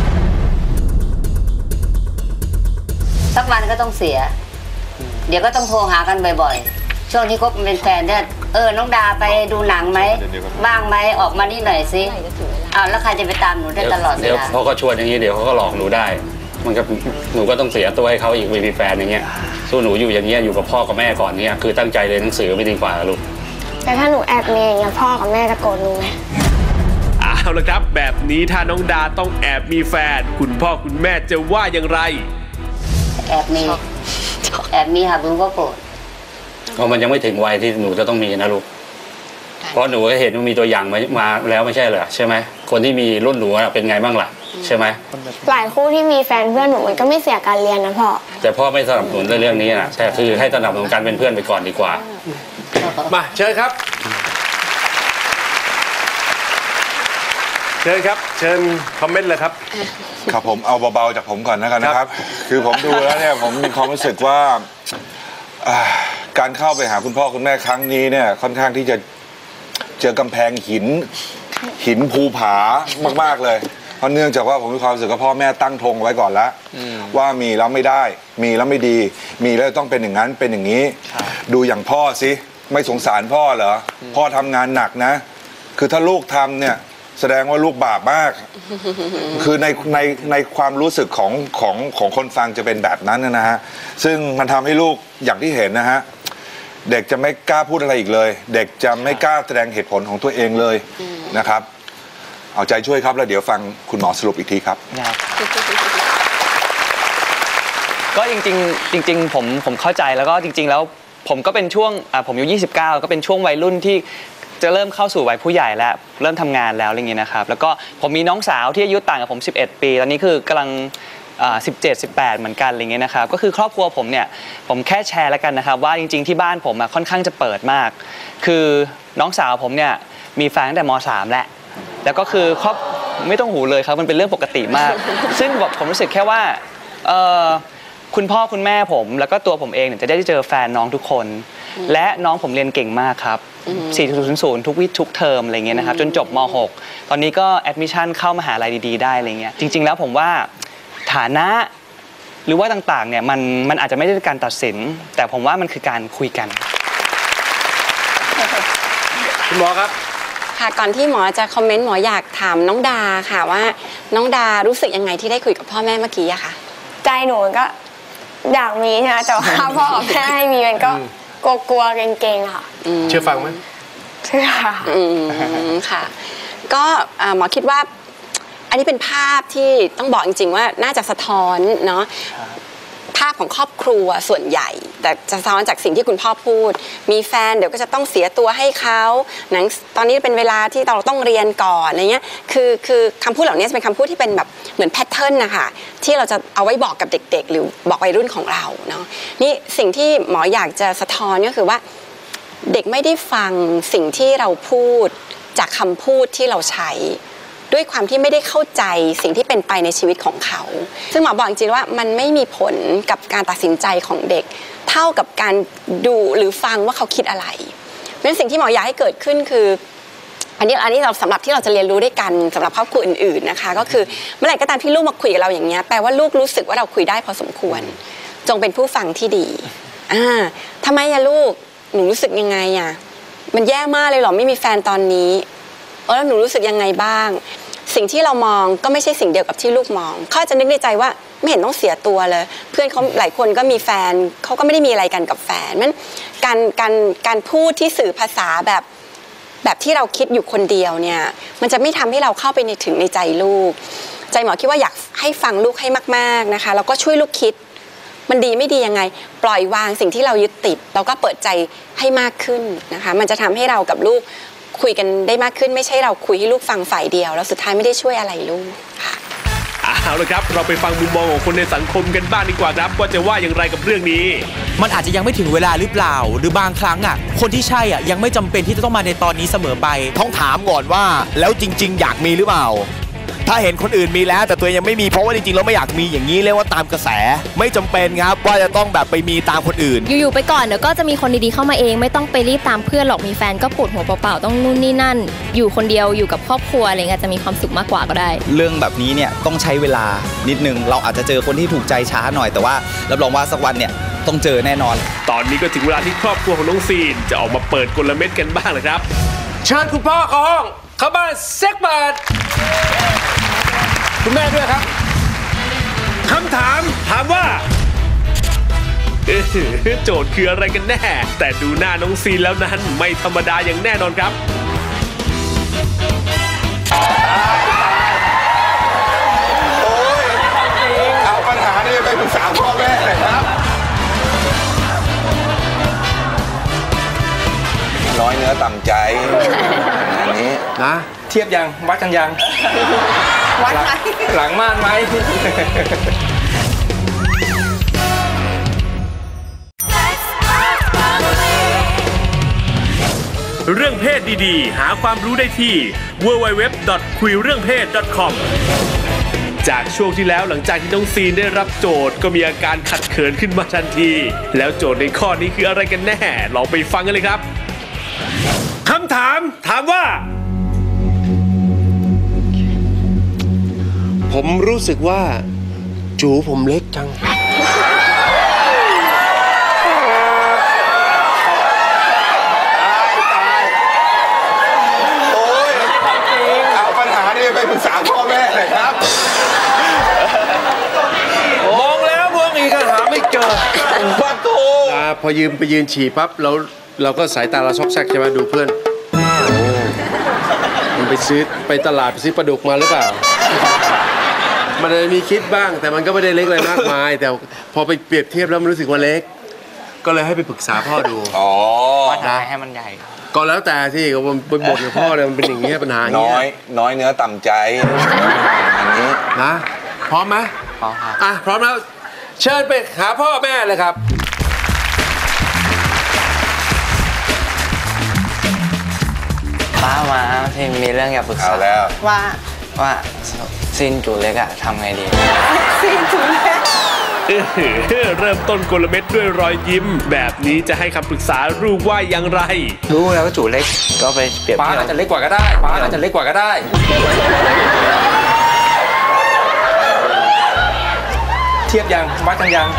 สักวันก็ต้องเสียเดี๋ยวก็ต้องโทรหากันบ่อยๆช่วงที่คบเป็นแฟนเนี่ยน้องดาไปดูหนังไหมบ้างไหมออกมานี่หน่อยสิแล้วใครจะไปตามหนูได้ตลอดเวลา
เดี๋ยวพอก็ชวนอย่างนี้เดี๋ยวเขาก็หลอกหนูได้มันก็หนูก็ต้องเสียตัวให้เขาอีกมีแฟนอย่างเงี้ยสู้หนูอยู่อย่างเงี้ยอยู่กับพ่อกับแม่ก่อนเนี่ยคือตั้งใจเรียนหนังสือไม่ดีกว่าลูก
แต่ถ้าหนูแอบมีอย่างเงี้ยพ่อกับแม่จะโกรธหนูไหม
เอาละครับแบบนี้ถ้าน้องดาต้องแอบมีแฟนคุณพ่อคุณแม่จะว่าอย่างไร
แอบมีหากรู้ก็โกรธ
เพราะมันยังไม่ถึงวัยที่หนูจะต้องมีนะลูกเพราะหนูก็เห็นว่ามีตัวอย่างมาแล้วไม่ใช่เหรอใช่ไหมคนที่มีรุ่นหนูเป็นไงบ้างล่ะใช่ไหม
หลายคู่ที่มีแฟนเพื่อนหนูมันก็ไม่เสียการเรียนนะพ่อ
แต่พ่อไม่สนับสนุนในเรื่องนี้นะแต่คือให้สนับสนุนการเป็นเพื่อนไปก่อนดีกว่า
มาเชิญครับเชิญครับเชิญคอมเมนต์เลยครับ
ครับผมเอาเบาๆจากผมก่อนนะครับคือผมดูแล้วเนี่ยผมมีความรู้สึกว่าการเข้าไปหาคุณพ่อคุณแม่ครั้งนี้เนี่ยค่อนข้างที่จะเจอกำแพงหินภูผามากๆเลยเพราะเนื่องจากว่าผมมีความรู้สึกว่าพ่อแม่ตั้งธงไว้ก่อนแล้วว่ามีแล้วไม่ได้มีแล้วไม่ดีมีแล้วต้องเป็นอย่างนั้นเป็นอย่างนี้ดูอย่างพ่อสิไม่สงสารพ่อเหรอพ่อทำงานหนักนะคือถ้าลูกทำเนี่ยแสดงว่าลูกบาปมากคือในความรู้สึกของคนฟังจะเป็นแบบนั้นนะฮะซึ่งมันทำให้ลูกอย่างที่เห็นนะฮะเด็กจะไม่กล้าพูดอะไรอีกเลยเด็กจะไม่กล้าแสดงเหตุผลของตัวเองเลยนะครับเอาใจช่วยครับแล้วเดี๋ยวฟังคุณหมอสรุปอีกทีครับ
ก็จริงผมเข้าใจแล้วก็จริงๆแล้วผมก็เป็นช่วงผมอายุ29ก็เป็นช่วงวัยรุ่นที่จะเริ่มเข้าสู่วัยผู้ใหญ่แล้วเริ่มทำงานแล้วอะไรเงี้ยนะครับแล้วก็ผมมีน้องสาวที่อายุต่างกับผม11 ปีตอนนี้คือกำลัง17-18เหมือนกันอะไรเงี้ยนะครับก็คือครอบครัวผมเนี่ยผมแค่แชร์แล้วกันนะครับว่าจริงๆที่บ้านผมค่อนข้างจะเปิดมากคือน้องสาวผมเนี่ยมีแฟนตั้งแต่ม.3 แล้วก็คือครอบไม่ต้องหูเลยครับมันเป็นเรื่องปกติมาก ซึ่งผมรู้สึกแค่ว่าคุณพ่อคุณแม่ผมแล้วก็ตัวผมเองเนี่ยจะได้เจอแฟนน้องทุกคนและน้องผมเรียนเก่งมากครับ 4.00 ทุกวิทุกเทอมอะไรเงี้ยนะครับจนจบม.6 ตอนนี้ก็แอดมิชชั่นเข้ามหาลัยดีๆได้อะไรเงี้ยจริงๆแล้วผมว่าฐานะหรือว่าต่างๆเนี่ยมันอาจจะไม่ได้เป็นการตัดสินแต่ผมว่ามันคือการคุยกัน
คุณหมอครับ
ค่ะก่อนที่หมอจะคอมเมนต์หมออยากถามน้องดาค่ะว่าน้องดารู้สึกยังไงที่ได้คุยกับพ่อแม่เมื่อกี้อะค่ะ
ใจหนูก็อยากมีใช่ไหมแต่ว่าพ่อกับแม่ให้มีมันก็กลัวๆเกรงๆค่ะ
เชื่อฟังไหม
เชื่อค่ะ
ค่ะก็หมอคิดว่าอันนี้เป็นภาพที่ต้องบอกจริงๆว่าน่าจะสะท้อนเนาะภาพของครอบครัวส่วนใหญ่แต่จะสะท้อนจากสิ่งที่คุณพ่อพูดมีแฟนเดี๋ยวก็จะต้องเสียตัวให้เขาหนังตอนนี้เป็นเวลาที่เราต้องเรียนก่อนอะไรเงี้ยคือคำพูดเหล่านี้จะเป็นคำพูดที่เป็นแบบเหมือนแพทเทิร์นนะคะที่เราจะเอาไว้บอกกับเด็กๆหรือบอกวัยรุ่นของเราเนาะนี่สิ่งที่หมออยากจะสะท้อนก็คือว่าเด็กไม่ได้ฟังสิ่งที่เราพูดจากคำพูดที่เราใช้ด้วยความที่ไม่ได้เข้าใจสิ่งที่เป็นไปในชีวิตของเขาซึ่งหมอบอกจริงๆว่ามันไม่มีผลกับการตัดสินใจของเด็กเท่ากับการดูหรือฟังว่าเขาคิดอะไรเพราะฉะนั้นสิ่งที่หมออยากให้เกิดขึ้นคืออันนี้เราสำหรับที่เราจะเรียนรู้ด้วยกันสำหรับครอบครัวอื่นๆนะคะก็คือเมื่อไหร่ก็ตามที่ลูกมาคุยกับเราอย่างเงี้ยแปลว่าลูกรู้สึกว่าเราคุยได้พอสมควรจงเป็นผู้ฟังที่ดีทำไมอะลูกหนูรู้สึกยังไงอะมันแย่มากเลยหรอไม่มีแฟนตอนนี้แล้วหนูรู้สึกยังไงบ้างสิ่งที่เรามองก็ไม่ใช่สิ่งเดียวกับที่ลูกมองเขาจะนึกในใจว่าไม่เห็นต้องเสียตัวเลยเพื่อนเขาหลายคนก็มีแฟนเขาก็ไม่ได้มีอะไรกันกับแฟนมันการพูดที่สื่อภาษาแบบที่เราคิดอยู่คนเดียวเนี่ยมันจะไม่ทำให้เราเข้าไปถึงในใจลูกใจหมอคิดว่าอยากให้ฟังลูกให้มากๆนะคะแล้วก็ช่วยลูกคิดมันดีไม่ดียังไงปล่อยวางสิ่งที่เรายึดติดแล้วก็เปิดใจให้มากขึ้นนะคะมันจะทำให้เรากับลูกคุยกันได้มากขึ้นไม่ใช่เราคุยให้ลูกฟังฝ่ายเดียวแล้วสุดท้ายไม่ได้ช่วยอะไรลูกค่ะ
เอาละครับเราไปฟังมุมมองของคนในสังคมกันบ้างดีกว่าครับว่าจะว่าอย่างไรกับเรื่องนี้
มันอาจจะยังไม่ถึงเวลาหรือเปล่าหรือบางครั้งคนที่ใช่ยังไม่จำเป็นที่จะต้องมาในตอนนี้เสมอไปต้องถามก่อนว่าแล้วจริงๆอยากมีหรือเปล่าถ้าเห็นคนอื่นมีแล้วแต่ตัวเองยังไม่มีเพราะว่าจริงๆเราไม่อยากมีอย่างนี้เรียกว่าตามกระแสไม่จำเป็นครับว่าจะต้องแบบไปมีตามคนอื่น
อยู่ๆไปก่อนเดี๋ยวก็จะมีคนดีๆเข้ามาเองไม่ต้องไปรีบตามเพื่อนหรอกมีแฟนก็ปวดหัวเปล่าๆต้องนู่นนี่นั่นอยู่คนเดียวอยู่กับครอบครัวอะไรเงี้ยจะมีความสุขมากกว่าก็ได้
เรื่องแบบนี้เนี่ยต้องใช้เวลานิดนึงเราอาจจะเจอคนที่ถูกใจช้าหน่อยแต่ว่ารับรองว่าสักวันเนี่ยต้องเจอแน่นอน
ตอนนี้ก็ถึงเวลาที่ครอบครัวของน้องซีนจะออกมาเปิดกลเม็ดกันบ้างเลยครับ
เชิญคุณพ่อเข้าห้องเข้าบ้านเซ็กเปิดคุณแม่ด้วยครับ
คำถามว่าโจทย์คืออะไรกันแน่แต่ดูหน้าน้องซีนแล้วนั้นไม่ธรรมดาอย่างแน่นอนครับ
โอ้ยเอาปัญหานี้ไปปรึกษาพ่อแม่เลยครับน้อยเนื้อต่ำใจอันนี้
นะเทียบยังวัดกันยัง
วัดไหม
หลังม่านไหม
เรื่องเพศดีๆหาความรู้ได้ที่ www.kuireungphed.com จากช่วงที่แล้วหลังจากที่น้องซีนได้รับโจทย์ก็มีอาการขัดเขินขึ้นมาทันทีแล้วโจทย์ในข้อนี้คืออะไรกันแน่ลองไปฟังกันเลยครับคำถามว่า
ผมรู้สึกว่าจูผมเล็กจัง
โอ้ยเอาปัญหานี้ไปปรึกษาพ่อแม่เลยครับ
มองแล้วมองอีกหาไม่เจอประตูพอไปยืนฉี่ปั๊บเราก็สายตาเราซอกแซกใช่ไหมดูเพื่อนไปตลาดไปซื้อปลาดุกมาหรือเปล่า มันเลยมีคิดบ้างแต่มันก็ไม่ได้เล็กอะไรมากมาย แต่พอไปเปรียบเทียบแล้วมันรู้สึกว่าเล็ก ก็เลยให้ไปปรึกษาพ่อดู
ว่าทำไงให้มันใหญ่
ก็แล้วแต่ที่ก็ไปบ่นกับพ่อเลยมันเป็นอย่างนี้ปัญหา
น้อยเนื้อต่ำใจอันนี้
นะพร้อมไหม
พร้อมครับ
พร้อมแล้วเชิญไปหาพ่อแม่เลยครับ
ป้ามาที่มีเรื่องอยากปรึกษา
แล้ว
ว่าซีนจูเล็กอะทำไงดี
ซีนจูเล็ก
เริ่มต้นกลเม็ดด้วยรอยยิ้มแบบนี้จะให้คำปรึกษาลูกว่าอย่างไร
รู้แล้วก็จูเล็กก็ไปเปรียบเทียบ
ป้าอาจจะเล็กกว่าก็ได้ป้าอาจจะเล็กกว่าก็ได้เทียบยังวัดกันยัง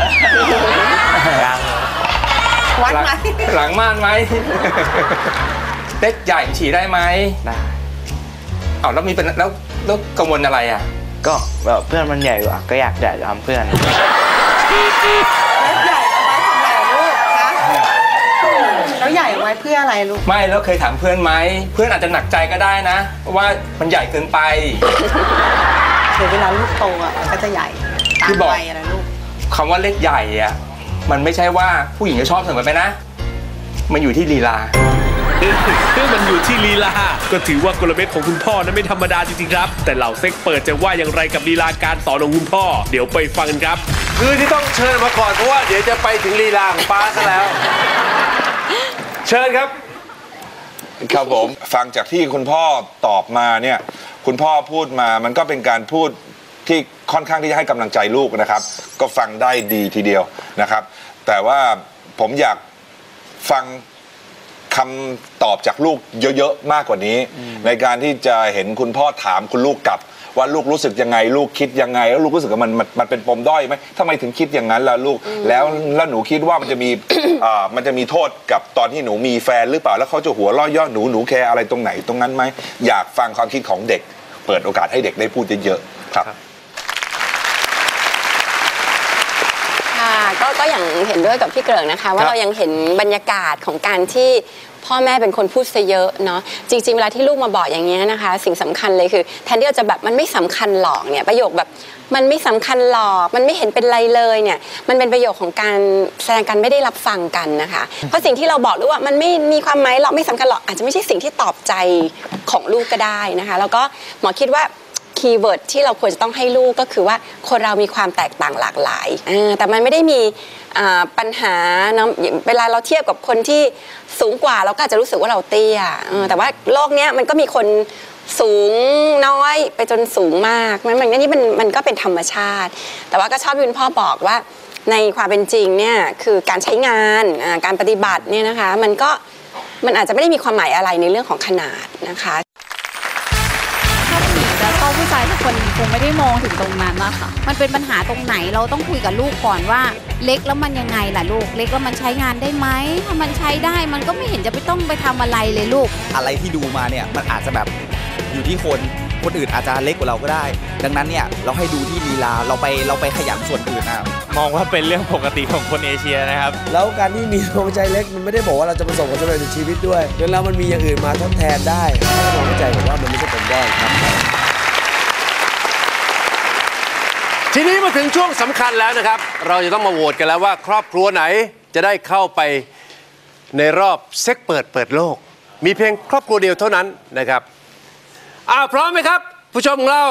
วัดไหม
หลังม่านไหมเล็กใหญ่ฉี่ได้ไหม
ได้
เอาแล้วมีเป็นแล้วกังวลอะไรอ่ะ
ก็แบบเพื่อนมันใหญ่กว่าก็อยากทำเพื่อน
เล็กใหญ่เอาไว้ทำอะไรลูกนะแล้วใหญ่เอาไว้เพื่ออะไรลูก
ไม่แล้วเคยถามเพื่อนไหมเพื่อนอาจจะหนักใจก็ได้นะว่ามันใหญ่เกินไป
เดี๋ยวเวลาลูกโตอ่ะมันก็จะใหญ่ตามวัยอะไรลูก
คำว่าเล็กใหญ่อ่ะมันไม่ใช่ว่าผู้หญิงจะชอบเสมอไปนะมันอยู่ที่ลีลา
มันอยู่ที่ลีลาก็ถือว่ากลเม็ดของคุณพ่อนั้นไม่ธรรมดาจริงๆครับแต่เหล่าเซ็กเปิดจะว่าอย่างไรกับลีลาการสอนของคุณพ่อเดี๋ยวไปฟังกันครับ
คือที่ต้องเชิญมาก่อนเพราะว่าเดี๋ยวจะไปถึงลีลาของป้าซะแล้วเชิญครับ
ครับผมฟังจากที่คุณพ่อตอบมาเนี่ยคุณพ่อพูดมามันก็เป็นการพูดที่ค่อนข้างที่จะให้กำลังใจลูกนะครับก็ฟังได้ดีทีเดียวนะครับแต่ว่าผมอยากฟังคำตอบจากลูกเยอะๆมากกว่านี้ในการที่จะเห็นคุณพ่อถามคุณลูกกลับว่าลูกรู้สึกยังไงลูกคิดยังไงแล้วลูกรู้สึกว่ามันเป็นปมด้อยไหมทำไมถึงคิดอย่างนั้นล่ะลูกแล้วหนูคิดว่ามันจะมีมันจะมีโทษกับตอนที่หนูมีแฟนหรือเปล่าแล้วเขาจะหัวเราะย่อหนูแคร์อะไรตรงไหนตรงนั้นไหมอยากฟังความคิดของเด็กเปิดโอกาสให้เด็กได้พูดเยอะๆครับ
ก็อย่างเห็นด้วยกับพี่เกริกนะคะว่าเรายังเห็นบรรยากาศของการที่พ่อแม่เป็นคนพูดซะเยอะเนาะจริงๆเวลาที่ลูกมาบอกอย่างเงี้ยนะคะสิ่งสำคัญเลยคือแทนที่เราจะแบบมันไม่สำคัญหรอกเนี่ยประโยคแบบมันไม่สำคัญหรอกมันไม่เห็นเป็นไรเลยเนี่ยมันเป็นประโยคของการแสดงการไม่ได้รับฟังกันนะคะเพราะสิ่งที่เราบอกลูกว่ามันไม่มีความหมายหรอกไม่สำคัญหรอกอาจจะไม่ใช่สิ่งที่ตอบใจของลูกก็ได้นะคะแล้วก็หมอคิดว่าคีย์เวิร์ดที่เราควรจะต้องให้ลูกก็คือว่าคนเรามีความแตกต่างหลากหลายแต่มันไม่ได้มีปัญหาเนาะเวลาเราเทียบกับคนที่สูงกว่าเราก็อาจจะรู้สึกว่าเราเตี้ยแต่ว่าโลกนี้มันก็มีคนสูงน้อยไปจนสูงมากมันก็เป็นธรรมชาติแต่ว่าก็ชอบที่คุณพ่อบอกว่าในความเป็นจริงเนี่ยคือการใช้งานการปฏิบัติเนี่ยนะคะมันอาจจะไม่ได้มีความหมายอะไรในเรื่องของขนาดนะคะ
แล้วก็ผู้ชายทุกคนคงไม่ได้มองถึงตรงนั้นนะคะมันเป็นปัญหาตรงไหนเราต้องคุยกับลูกก่อนว่าเล็กแล้วมันยังไงล่ะลูกเล็กแล้วมันใช้งานได้ไหมถ้ามันใช้ได้มันก็ไม่เห็นจะต้องไปทำอะไรเลยลูก
อะไรที่ดูมาเนี่ยมันอาจจะแบบอยู่ที่คนอื่นอาจจะเล็กกว่าเราก็ได้ดังนั้นเนี่ยเราให้ดูที่ลีลาเราไปขยันส่วนอื่นนะ
มองว่าเป็นเรื่องปกติของคนเอเชียนะครับ
แล้วการที่มีหัวใจเล็กมันไม่ได้บอกว่าเราจะประสบความสำเร็จในชีวิตด้วยแล้วมันมีอย่างอื่นมาทดแทนได้ให้มองเข้าใจแบบว่ามันไม่ใช่ปมด้อยครับ
ทีนี้มาถึงช่วงสำคัญแล้วนะครับเราจะต้องมาโหวตกันแล้วว่าครอบครัวไหนจะได้เข้าไปในรอบเซ็กเปิดโลกมีเพียงครอบครัวเดียวเท่านั้นนะครับพร้อมไหมครับผู้ชมของเรา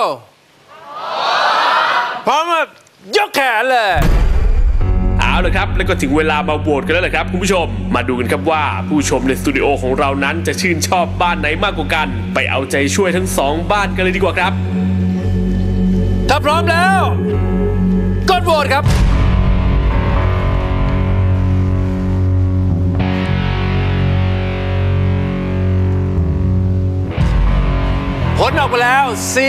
พร้อมยกแขนเลย
เอาเลยครับแล้วก็ถึงเวลามาโหวตกันแล้วแหละครับคุณผู้ชมมาดูกันครับว่าผู้ชมในสตูดิโอของเรานั้นจะชื่นชอบบ้านไหนมากกว่ากันไปเอาใจช่วยทั้งสองบ้านกันเลยดีกว่าครับ
ถ้าพร้อมแล้วกดโหวตครับผลออกมาแล้ว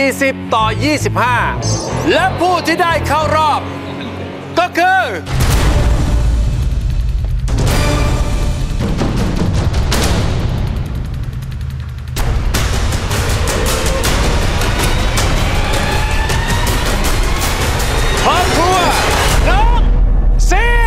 40-25และผู้ที่ได้เข้ารอบก็คือครอบครัวน้องซีน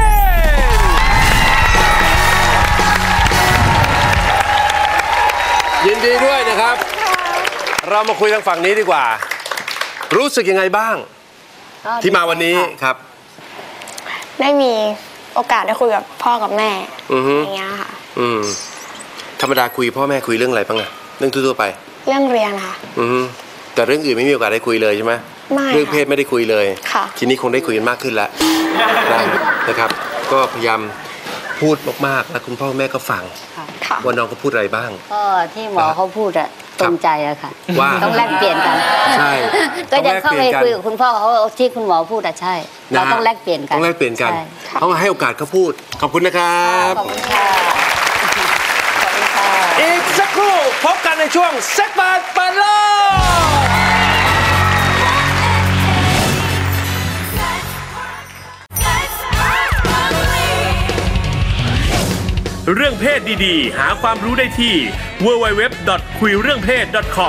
ยินดีด้วยนะครับเรามาคุยทางฝั่งนี้ดีกว่า รู้สึกยังไงบ้างที่มาวันนี้ครับ
ได้มีโอกาสได้คุยกับพ่อกับแม่อย่างเงี้ยค่ะ
ธรรมดาคุยพ่อแม่คุยเรื่องอะไรบ้างอะเรื่องทั่วๆไป
เรื่องเรียนค่ะ
แต่เรื่องอื่นไม่มีโอกาสได้คุยเลยใช่ไหม
ไม่
เรื่องเพศไม่ได้คุยเลย
ค่ะ
ทีนี้คงได้คุยกันมากขึ้นแล้วนะครับก็พยายามพูดมากๆแล้วคุณพ่อแม่ก็ฟังว่าน้องเขาพูดอะไรบ้าง
ก็ที่หมอเขาพูดอะตรงใจอะค่ะ
ว่า
ต้องแลกเปลี่ยนกัน
ใช่
ก็ยังเข้าไปคุยกับคุณพ่อเขาที่คุณหมอพูดอะใช่เราต้องแลกเปลี่ยนกัน
ต้องแลกเปลี่ยนกันต้องให้โอกาสเขาพูดขอบคุณนะครับ
ขอบคุณค่ะ
อีกสักครู่พบกันในช่วงเซ็กบัดเปิดโลก
เรื่องเพศดีๆหาความรู้ได้ที่ www.kuireungphed.com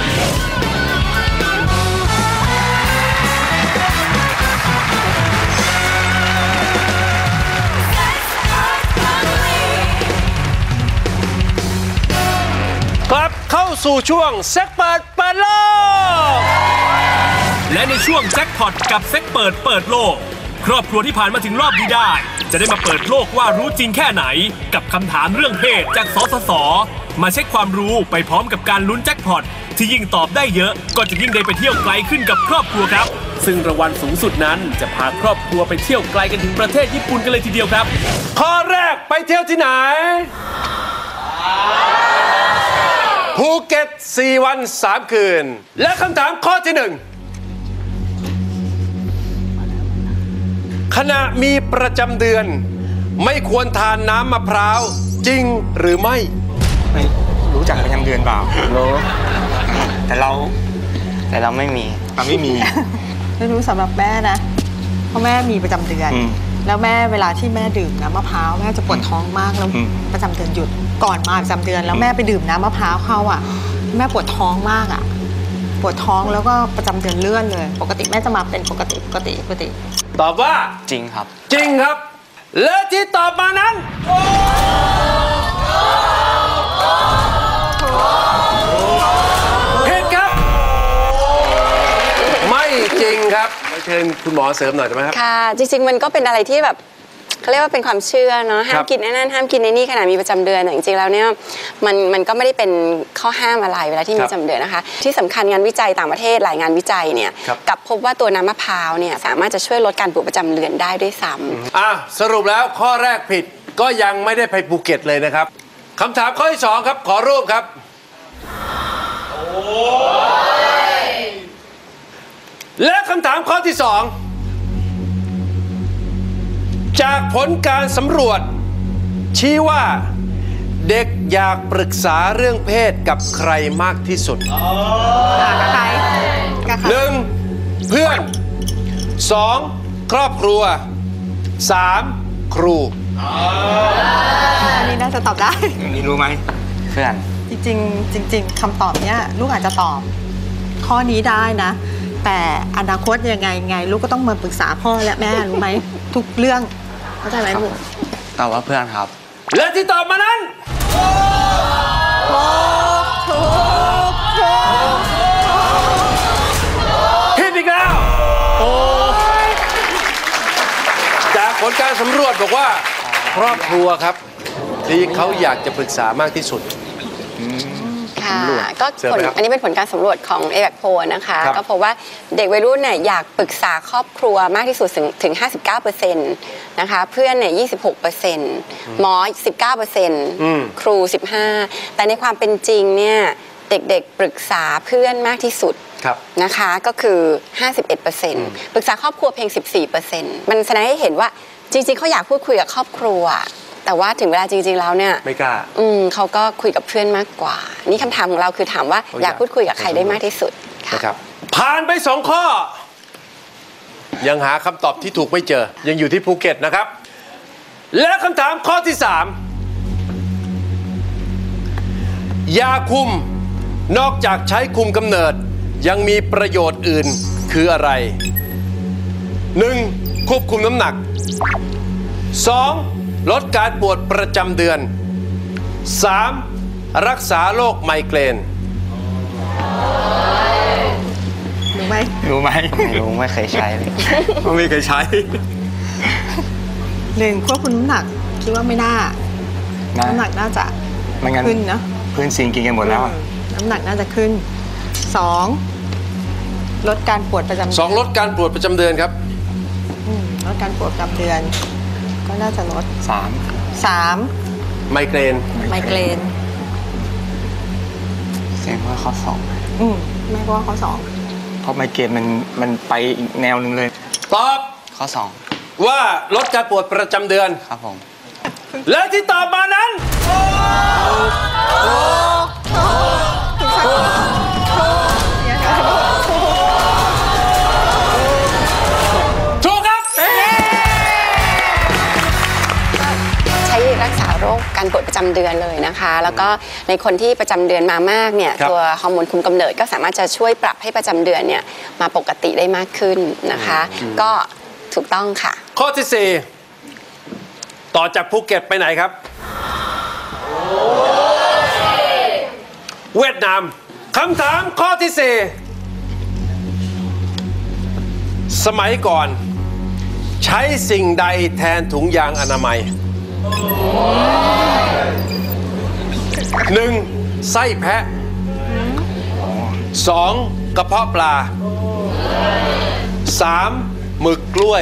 กลับเข้าสู่ช่วงเซ็กเปิดโลก
และในช่วงแจ็คพอตกับเซ็กเปิดโลกครอบครัวที่ผ่านมาถึงรอบนี้ได้จะได้มาเปิดโลกว่ารู้จริงแค่ไหนกับคำถามเรื่องเพศจากสสส.มาเช็คความรู้ไปพร้อมกับการลุ้นแจ็คพอตที่ยิ่งตอบได้เยอะก็จะยิ่งได้ไปเที่ยวไกลขึ้นกับครอบครัวครับซึ่งรางวัลสูงสุดนั้นจะพาครอบครัวไปเที่ยวไกลกันถึงประเทศญี่ปุ่นกันเลยทีเดียวครับ
ข้อแรกไปเที่ยวที่ไหนภูเก็ต4 วัน 3 คืนและคำถามข้อที่1ขณะมีประจำเดือนไม่ควรทานน้ำมะพร้าวจริงหรือไม่
รู้จักประจำเดือนเปล่ารู้แต่เราไม่มี
ไม่รู้สำหรับแม่นะเพราะแม่มีประจำเดือนแล้วแม่เวลาที่แม่ดื่มน้ำมะพร้าวแม่จะปวดท้องมากแล้วประจำเดือนหยุดก่อนมาประจำเดือนแล้วแม่ไปดื่มน้ำมะพร้าวเข้าอ่ะแม่ปวดท้องมากอ่ะปวดท้องแล้วก็ประจำเดือนเลื่อนเลยปกติแม่จะมาเป็นปกติ
ตอบว่า
จริงครับ
จริงครับและที่ตอบมานั้นผิดครับไม่จริงครับเชิญคุณหมอเสริมหน่อยได้ไหมครับ
ค่ะจริงๆมันก็เป็นอะไรที่แบบเขาเรียกว่าเป็นความเชื่อเนาะห้ามกินนั่นห้ามกินนี่ขณะมีประจำเดือนจริงๆแล้วเนี่ยมันก็ไม่ได้เป็นข้อห้ามอะไรเวลาที่มีประจำเดือนนะคะที่สำคัญงานวิจัยต่างประเทศหลายงานวิจัยเนี่ยกับพบว่าตัวน้ำมะพร้าวเนี่ยสามารถจะช่วยลดการปวดประจำเดือนได้ด้วยซ้
ำสรุปแล้วข้อแรกผิดก็ยังไม่ได้ไปภูเก็ตเลยนะครับคำถามข้อที่2ครับขอรูปครับและคำถามข้อที่2จากผลการสำรวจชี้ว่าเด็กอยากปรึกษาเรื่องเพศกับใครมากที่สุด
กับใคร
1. เพื่อน 2. ครอบครัว 3. ครู
อันนี้น่าจะตอบได้
นี่รู้ไหมเพื่อน
จริงคำตอบเนี้ยลูกอาจจะตอบข้อนี้ได้นะแต่อนาคตยังไงลูกก็ต้องมาปรึกษาพ่อและแม่รู้ไหมทุกเรื่องเข้าใจไหมลูก
ตอบว่าเพื่อนครับ
และที่ตอบมานั้นผิดอีกแล้วจากผลการสำรวจบอกว่าครอบครัวครับที่เขาอยากจะปรึกษามากที่สุด
ค่ะก็อันนี้เป็นผลการสำรวจของ ABAC Poll นะคะก็พบว่าเด็กวัยรุ่นเนี่ยอยากปรึกษาครอบครัวมากที่สุดถึง 59% นะคะเพื่อนเนี่ย 26%หมอ 19%ครู 15%แต่ในความเป็นจริงเนี่ยเด็กๆปรึกษาเพื่อนมากที่สุดนะคะก็คือ 51%ปรึกษาครอบครัวเพียง 14%มันแสดงให้เห็นว่าจริงๆเขาอยากพูดคุยกับครอบครัวแต่ว่าถึงเวลาจริงๆแล้วเนี่ย
ไม่กล้า
เขาก็คุยกับเพื่อนมากกว่านี่คำถามของเราคือถามว่าอยากพูดคุยกับใครได้มากที่สุด
นะครับผ่านไป2 ข้อยังหาคำตอบที่ถูกไม่เจอยังอยู่ที่ภูเก็ตนะครับและคำถามข้อที่3ยาคุมนอกจากใช้คุมกำเนิดยังมีประโยชน์อื่นคืออะไร 1. ควบคุมน้ำหนัก 2. ลดการปวดประจำเดือน 3. รักษาโรคไมเกรน
รู้ไหม
รู้ไหมไม่รู้ไม่เคยใช้เลย
ไม่เคยใช้
1ควบคุมน้ำหนักคิดว่าไม่น่าน้ำหนักน่าจะขึ้นเนาะ
เพื่อนซีนกินกันหมดแล้วอะ
น้ำหนักน่าจะขึ้น2ลดการปวดประจำเดือน
2ลดการปวดประจำเดือนครับ
ลดการปวดประจำเดือนก็น่าจะลด3
ไมเกรน
เสียงว่าข้อ2
ไม่ว่าข้อ2
เพราะไมเกรนมันไปอีกแนวหนึ่งเลย
ตอบ
ข้อ2
ว่าลดการปวดประจำเดือน
ครับผม
และที่ตอบมานั้นถูกครับ
ใช้รักษาโรคการปวดประจำเดือนเลยนะคะ แล้วก็ในคนที่ประจำเดือนมามากเนี่ยตัวฮอร์โมนคุมกำเนิดก็สามารถจะช่วยปรับให้ประจำเดือนเนี่ยมาปกติได้มากขึ้นนะคะก็ถูกต้องค่ะ
ข้อที่4ต่อจากภูเก็ตไปไหนครับเวียดนามคำถามข้อที่4สมัยก่อนใช้สิ่งใดแทนถุงยางอนามัย 1. ไส้แพะ 2. กระเพาะปลา 3. หมึกกล้วย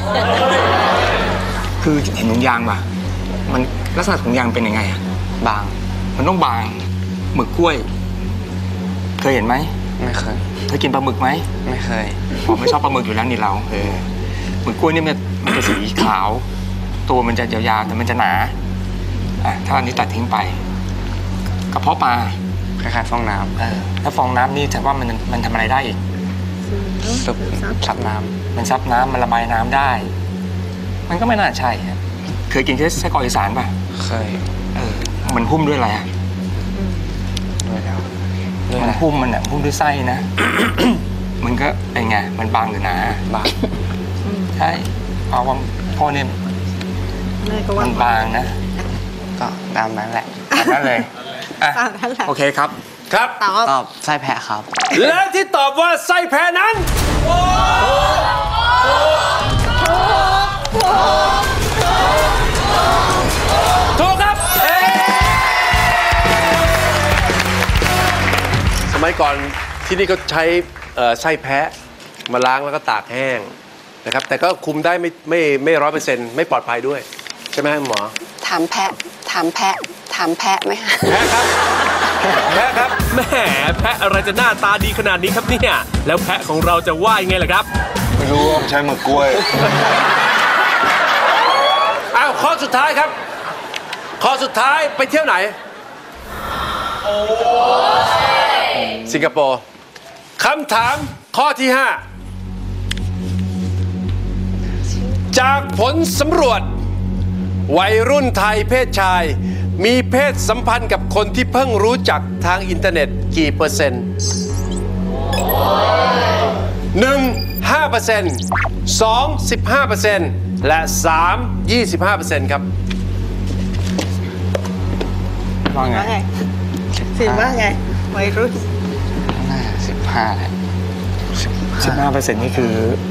คือเห็นถุงยางป่ะมันลักษณะถุงยางเป็นยังไงอะบางมันต้องบางหมึกกล้วยเคยเห็นไหม
ไม่เคย
กินปลาหมึกไหม
ไม่เคย
ผมไม่ชอบปลาหมึกอยู่แล้วนี่เราหมึกกล้วยนี่มันจะสีขาวตัวมันจะยาวๆแต่มันจะหนาถ้าอันนี้ตัดทิ้งไปกระเพาะปลา
คล้ายๆฟองน้
ำถ้าฟองน้ำนี่ถือว่ามันทำอะไรได้อีก
ซับน้ำ
มันซับน้ำมันระบายน้ำได้มันก็ไม่น่าใช่เคยกินไส้กรอกอีสานป่ะ
เคย
มันหุ้มด้วยอะไร
ด้วยแล้ว
มันหุ้มด้วยไส้นะ มันก็เป็นไงมันบางหรือหนา
บาง
ใช่เอาว่าพ่อเนี่ยมันบางนะ
ก็ตามนั้นแหละ
ตามนั้นเลยโอเคครับ
ครับ
ตอบไส้แพะครับ
และที่ตอบว่าไส้แพะนั้นถูกครับสมัยก่อนที่นี่ก็ใช้ไส้แพะมาล้างแล้วก็ตากแห้งนะครับแต่ก็คุมได้ไม่100%ไม่ปลอดภัยด้วยใช่ไหมหมอ
ถามแพะไหมคะ
แพะครับ
แหมแพะอะไรจะหน้าตาดีขนาดนี้ครับเนี่ยแล้วแพะของเราจะว่ายังไงล่ะครับ
ไม่รู้ว่าใช้หมึกกล้วย
ข้อสุดท้ายครับข้อสุดท้ายไปเที่ยวไหนสิงคโปร์คำถามข้อที่5จากผลสำรวจวัยรุ่นไทยเพศชายมีเพศสัมพันธ์กับคนที่เพิ่งรู้จักทางอินเทอร์เน็ตกี่เปอร์เซ็นต์ 1. 5% 2. 15% และ 3. 25% ครับ
ว่าไง
ว่าไงวัยรุ่น
15แหละ
15%นี่คือ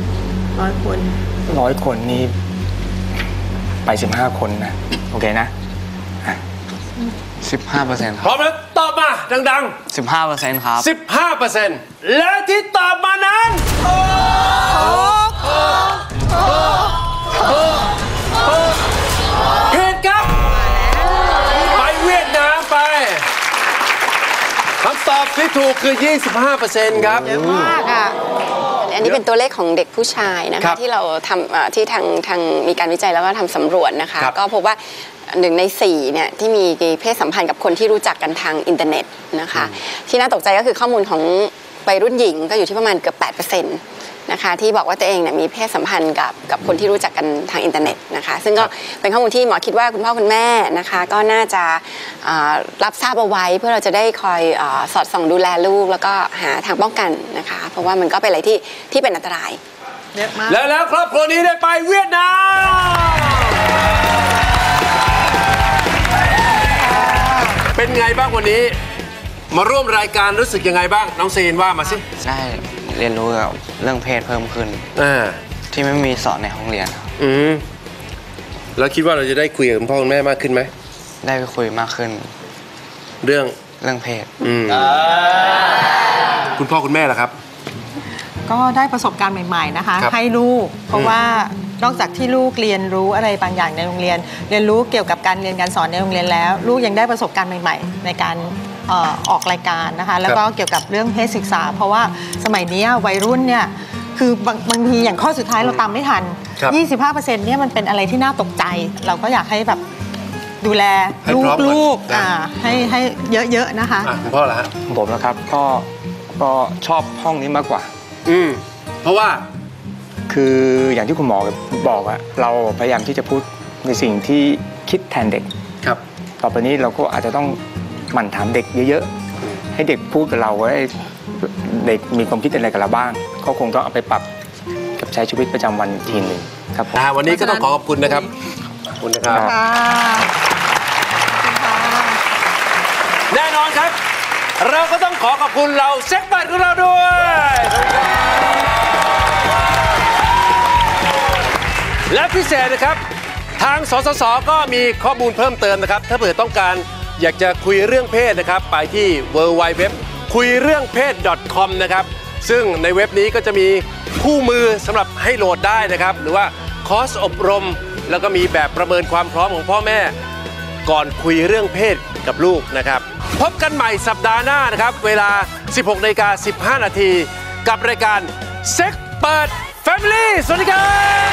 100 คนนี่ไป15 คนนะโอเคนะ
15%
พร้อมแล้วตอบมาดัง
ๆ15%ครับ
15%และที่ตอบมานั้นผิดครับไปเวียดนามไปคำตอบที่ถูกคือ 25% ครับ
เยอะมากอ่ะ
อันนี้เป็นตัวเลขของเด็กผู้ชายนะคะที่เราทำที่ทางมีการวิจัยแล้วก็ทำสำรวจนะคะก็พบว่า1 ใน 4เนี่ยที่มีเพศสัมพันธ์กับคนที่รู้จักกันทางอินเทอร์เน็ตนะคะที่น่าตกใจก็คือข้อมูลของวัยรุ่นหญิงก็อยู่ที่ประมาณเกือบ 8% นะคะที่บอกว่าตัวเองเนี่ยมีเพศสัมพันธ์กับคนที่รู้จักกันทางอินเทอร์เน็ตนะคะซึ่งก็เป็นข้อมูลที่หมอคิดว่าคุณพ่อคุณแม่นะคะก็น่าจะรับทราบเอาไว้เพื่อเราจะได้คอยสอดส่องดูแลลูกแล้วก็หาทางป้องกันนะคะเพราะว่ามันก็เป็นอะไรที่เป็นอันตราย
เยอะมาก
แล้วครอบครัวนี้ได้ไปเวียดนามเป็นไงบ้างวันนี้มาร่วมรายการรู้สึกยังไงบ้างน้องซีนว่ามาสิ
ได้เรียนรู้เกี่ยวกับเรื่องเพศเพิ่มขึ้นที่ไม่มีสอนในห้องเรียนครับ
แล้วคิดว่าเราจะได้คุยกับคุณพ่อคุณแม่มากขึ้นไหม
ได้ไปคุยมากขึ้น
เรื่อง
เพศ
คุณพ่อคุณแม่ล่ะครับ
ก็ได้ประสบการณ์ใหม่ๆนะคะให้ลูกเพราะว่านอกจากที่ลูกเรียนรู้อะไรบางอย่างในโรงเรียนเรียนรู้เกี่ยวกับการเรียนการสอนในโรงเรียนแล้วลูกยังได้ประสบการณ์ใหม่ๆในการออกรายการนะคะแล้วก็เกี่ยวกับเรื่องเพศศึกษาเพราะว่าสมัยนี้วัยรุ่นเนี่ยคือบางทีอย่างข้อสุดท้ายเราตามไม่ทัน 25% เนี่ยมันเป็นอะไรที่น่าตกใจเราก็อยากให้แบบดูแลลูกให้เยอะๆนะคะ
คุณพ่อละฮะ
ผมนะครับก็ชอบห้องนี้มากกว่า
เพราะว่า
คืออย่างที่คุณหมอบอกอะเราพยายามที่จะพูดในสิ่งที่คิดแทนเด็ก
ครับ
ต่อไปนี้เราก็อาจจะต้องหมั่นถามเด็กเยอะๆให้เด็กพูดกับเราว่าเด็กมีความคิดอะไรกับเราบ้างเขาคงต้องเอาไปปรับกับใช้ชีวิตประจำวันทีหนึ่งครับ
วันนี้ก็ต้องขอบคุณนะครับขอบคุณนะครับแน่นอนครับเราก็ต้องขอขอบคุณเราเซ็กบัตของเราด้วยและพิเศษนะครับทางสสสก็มีข้อมูลเพิ่มเติมนะครับถ้าเผื่อต้องการอยากจะคุยเรื่องเพศนะครับไปที่ www คุยเรื่องเพศ .com นะครับซึ่งในเว็บนี้ก็จะมีคู่มือสำหรับให้โหลดได้นะครับหรือว่าคอร์สอบรมแล้วก็มีแบบประเมินความพร้อมของพ่อแม่ก่อนคุยเรื่องเพศกับลูกนะครับพบกันใหม่สัปดาห์หน้านะครับเวลา 16:15 น.กับรายการเซ็กเปิด Family สวัสดีครับ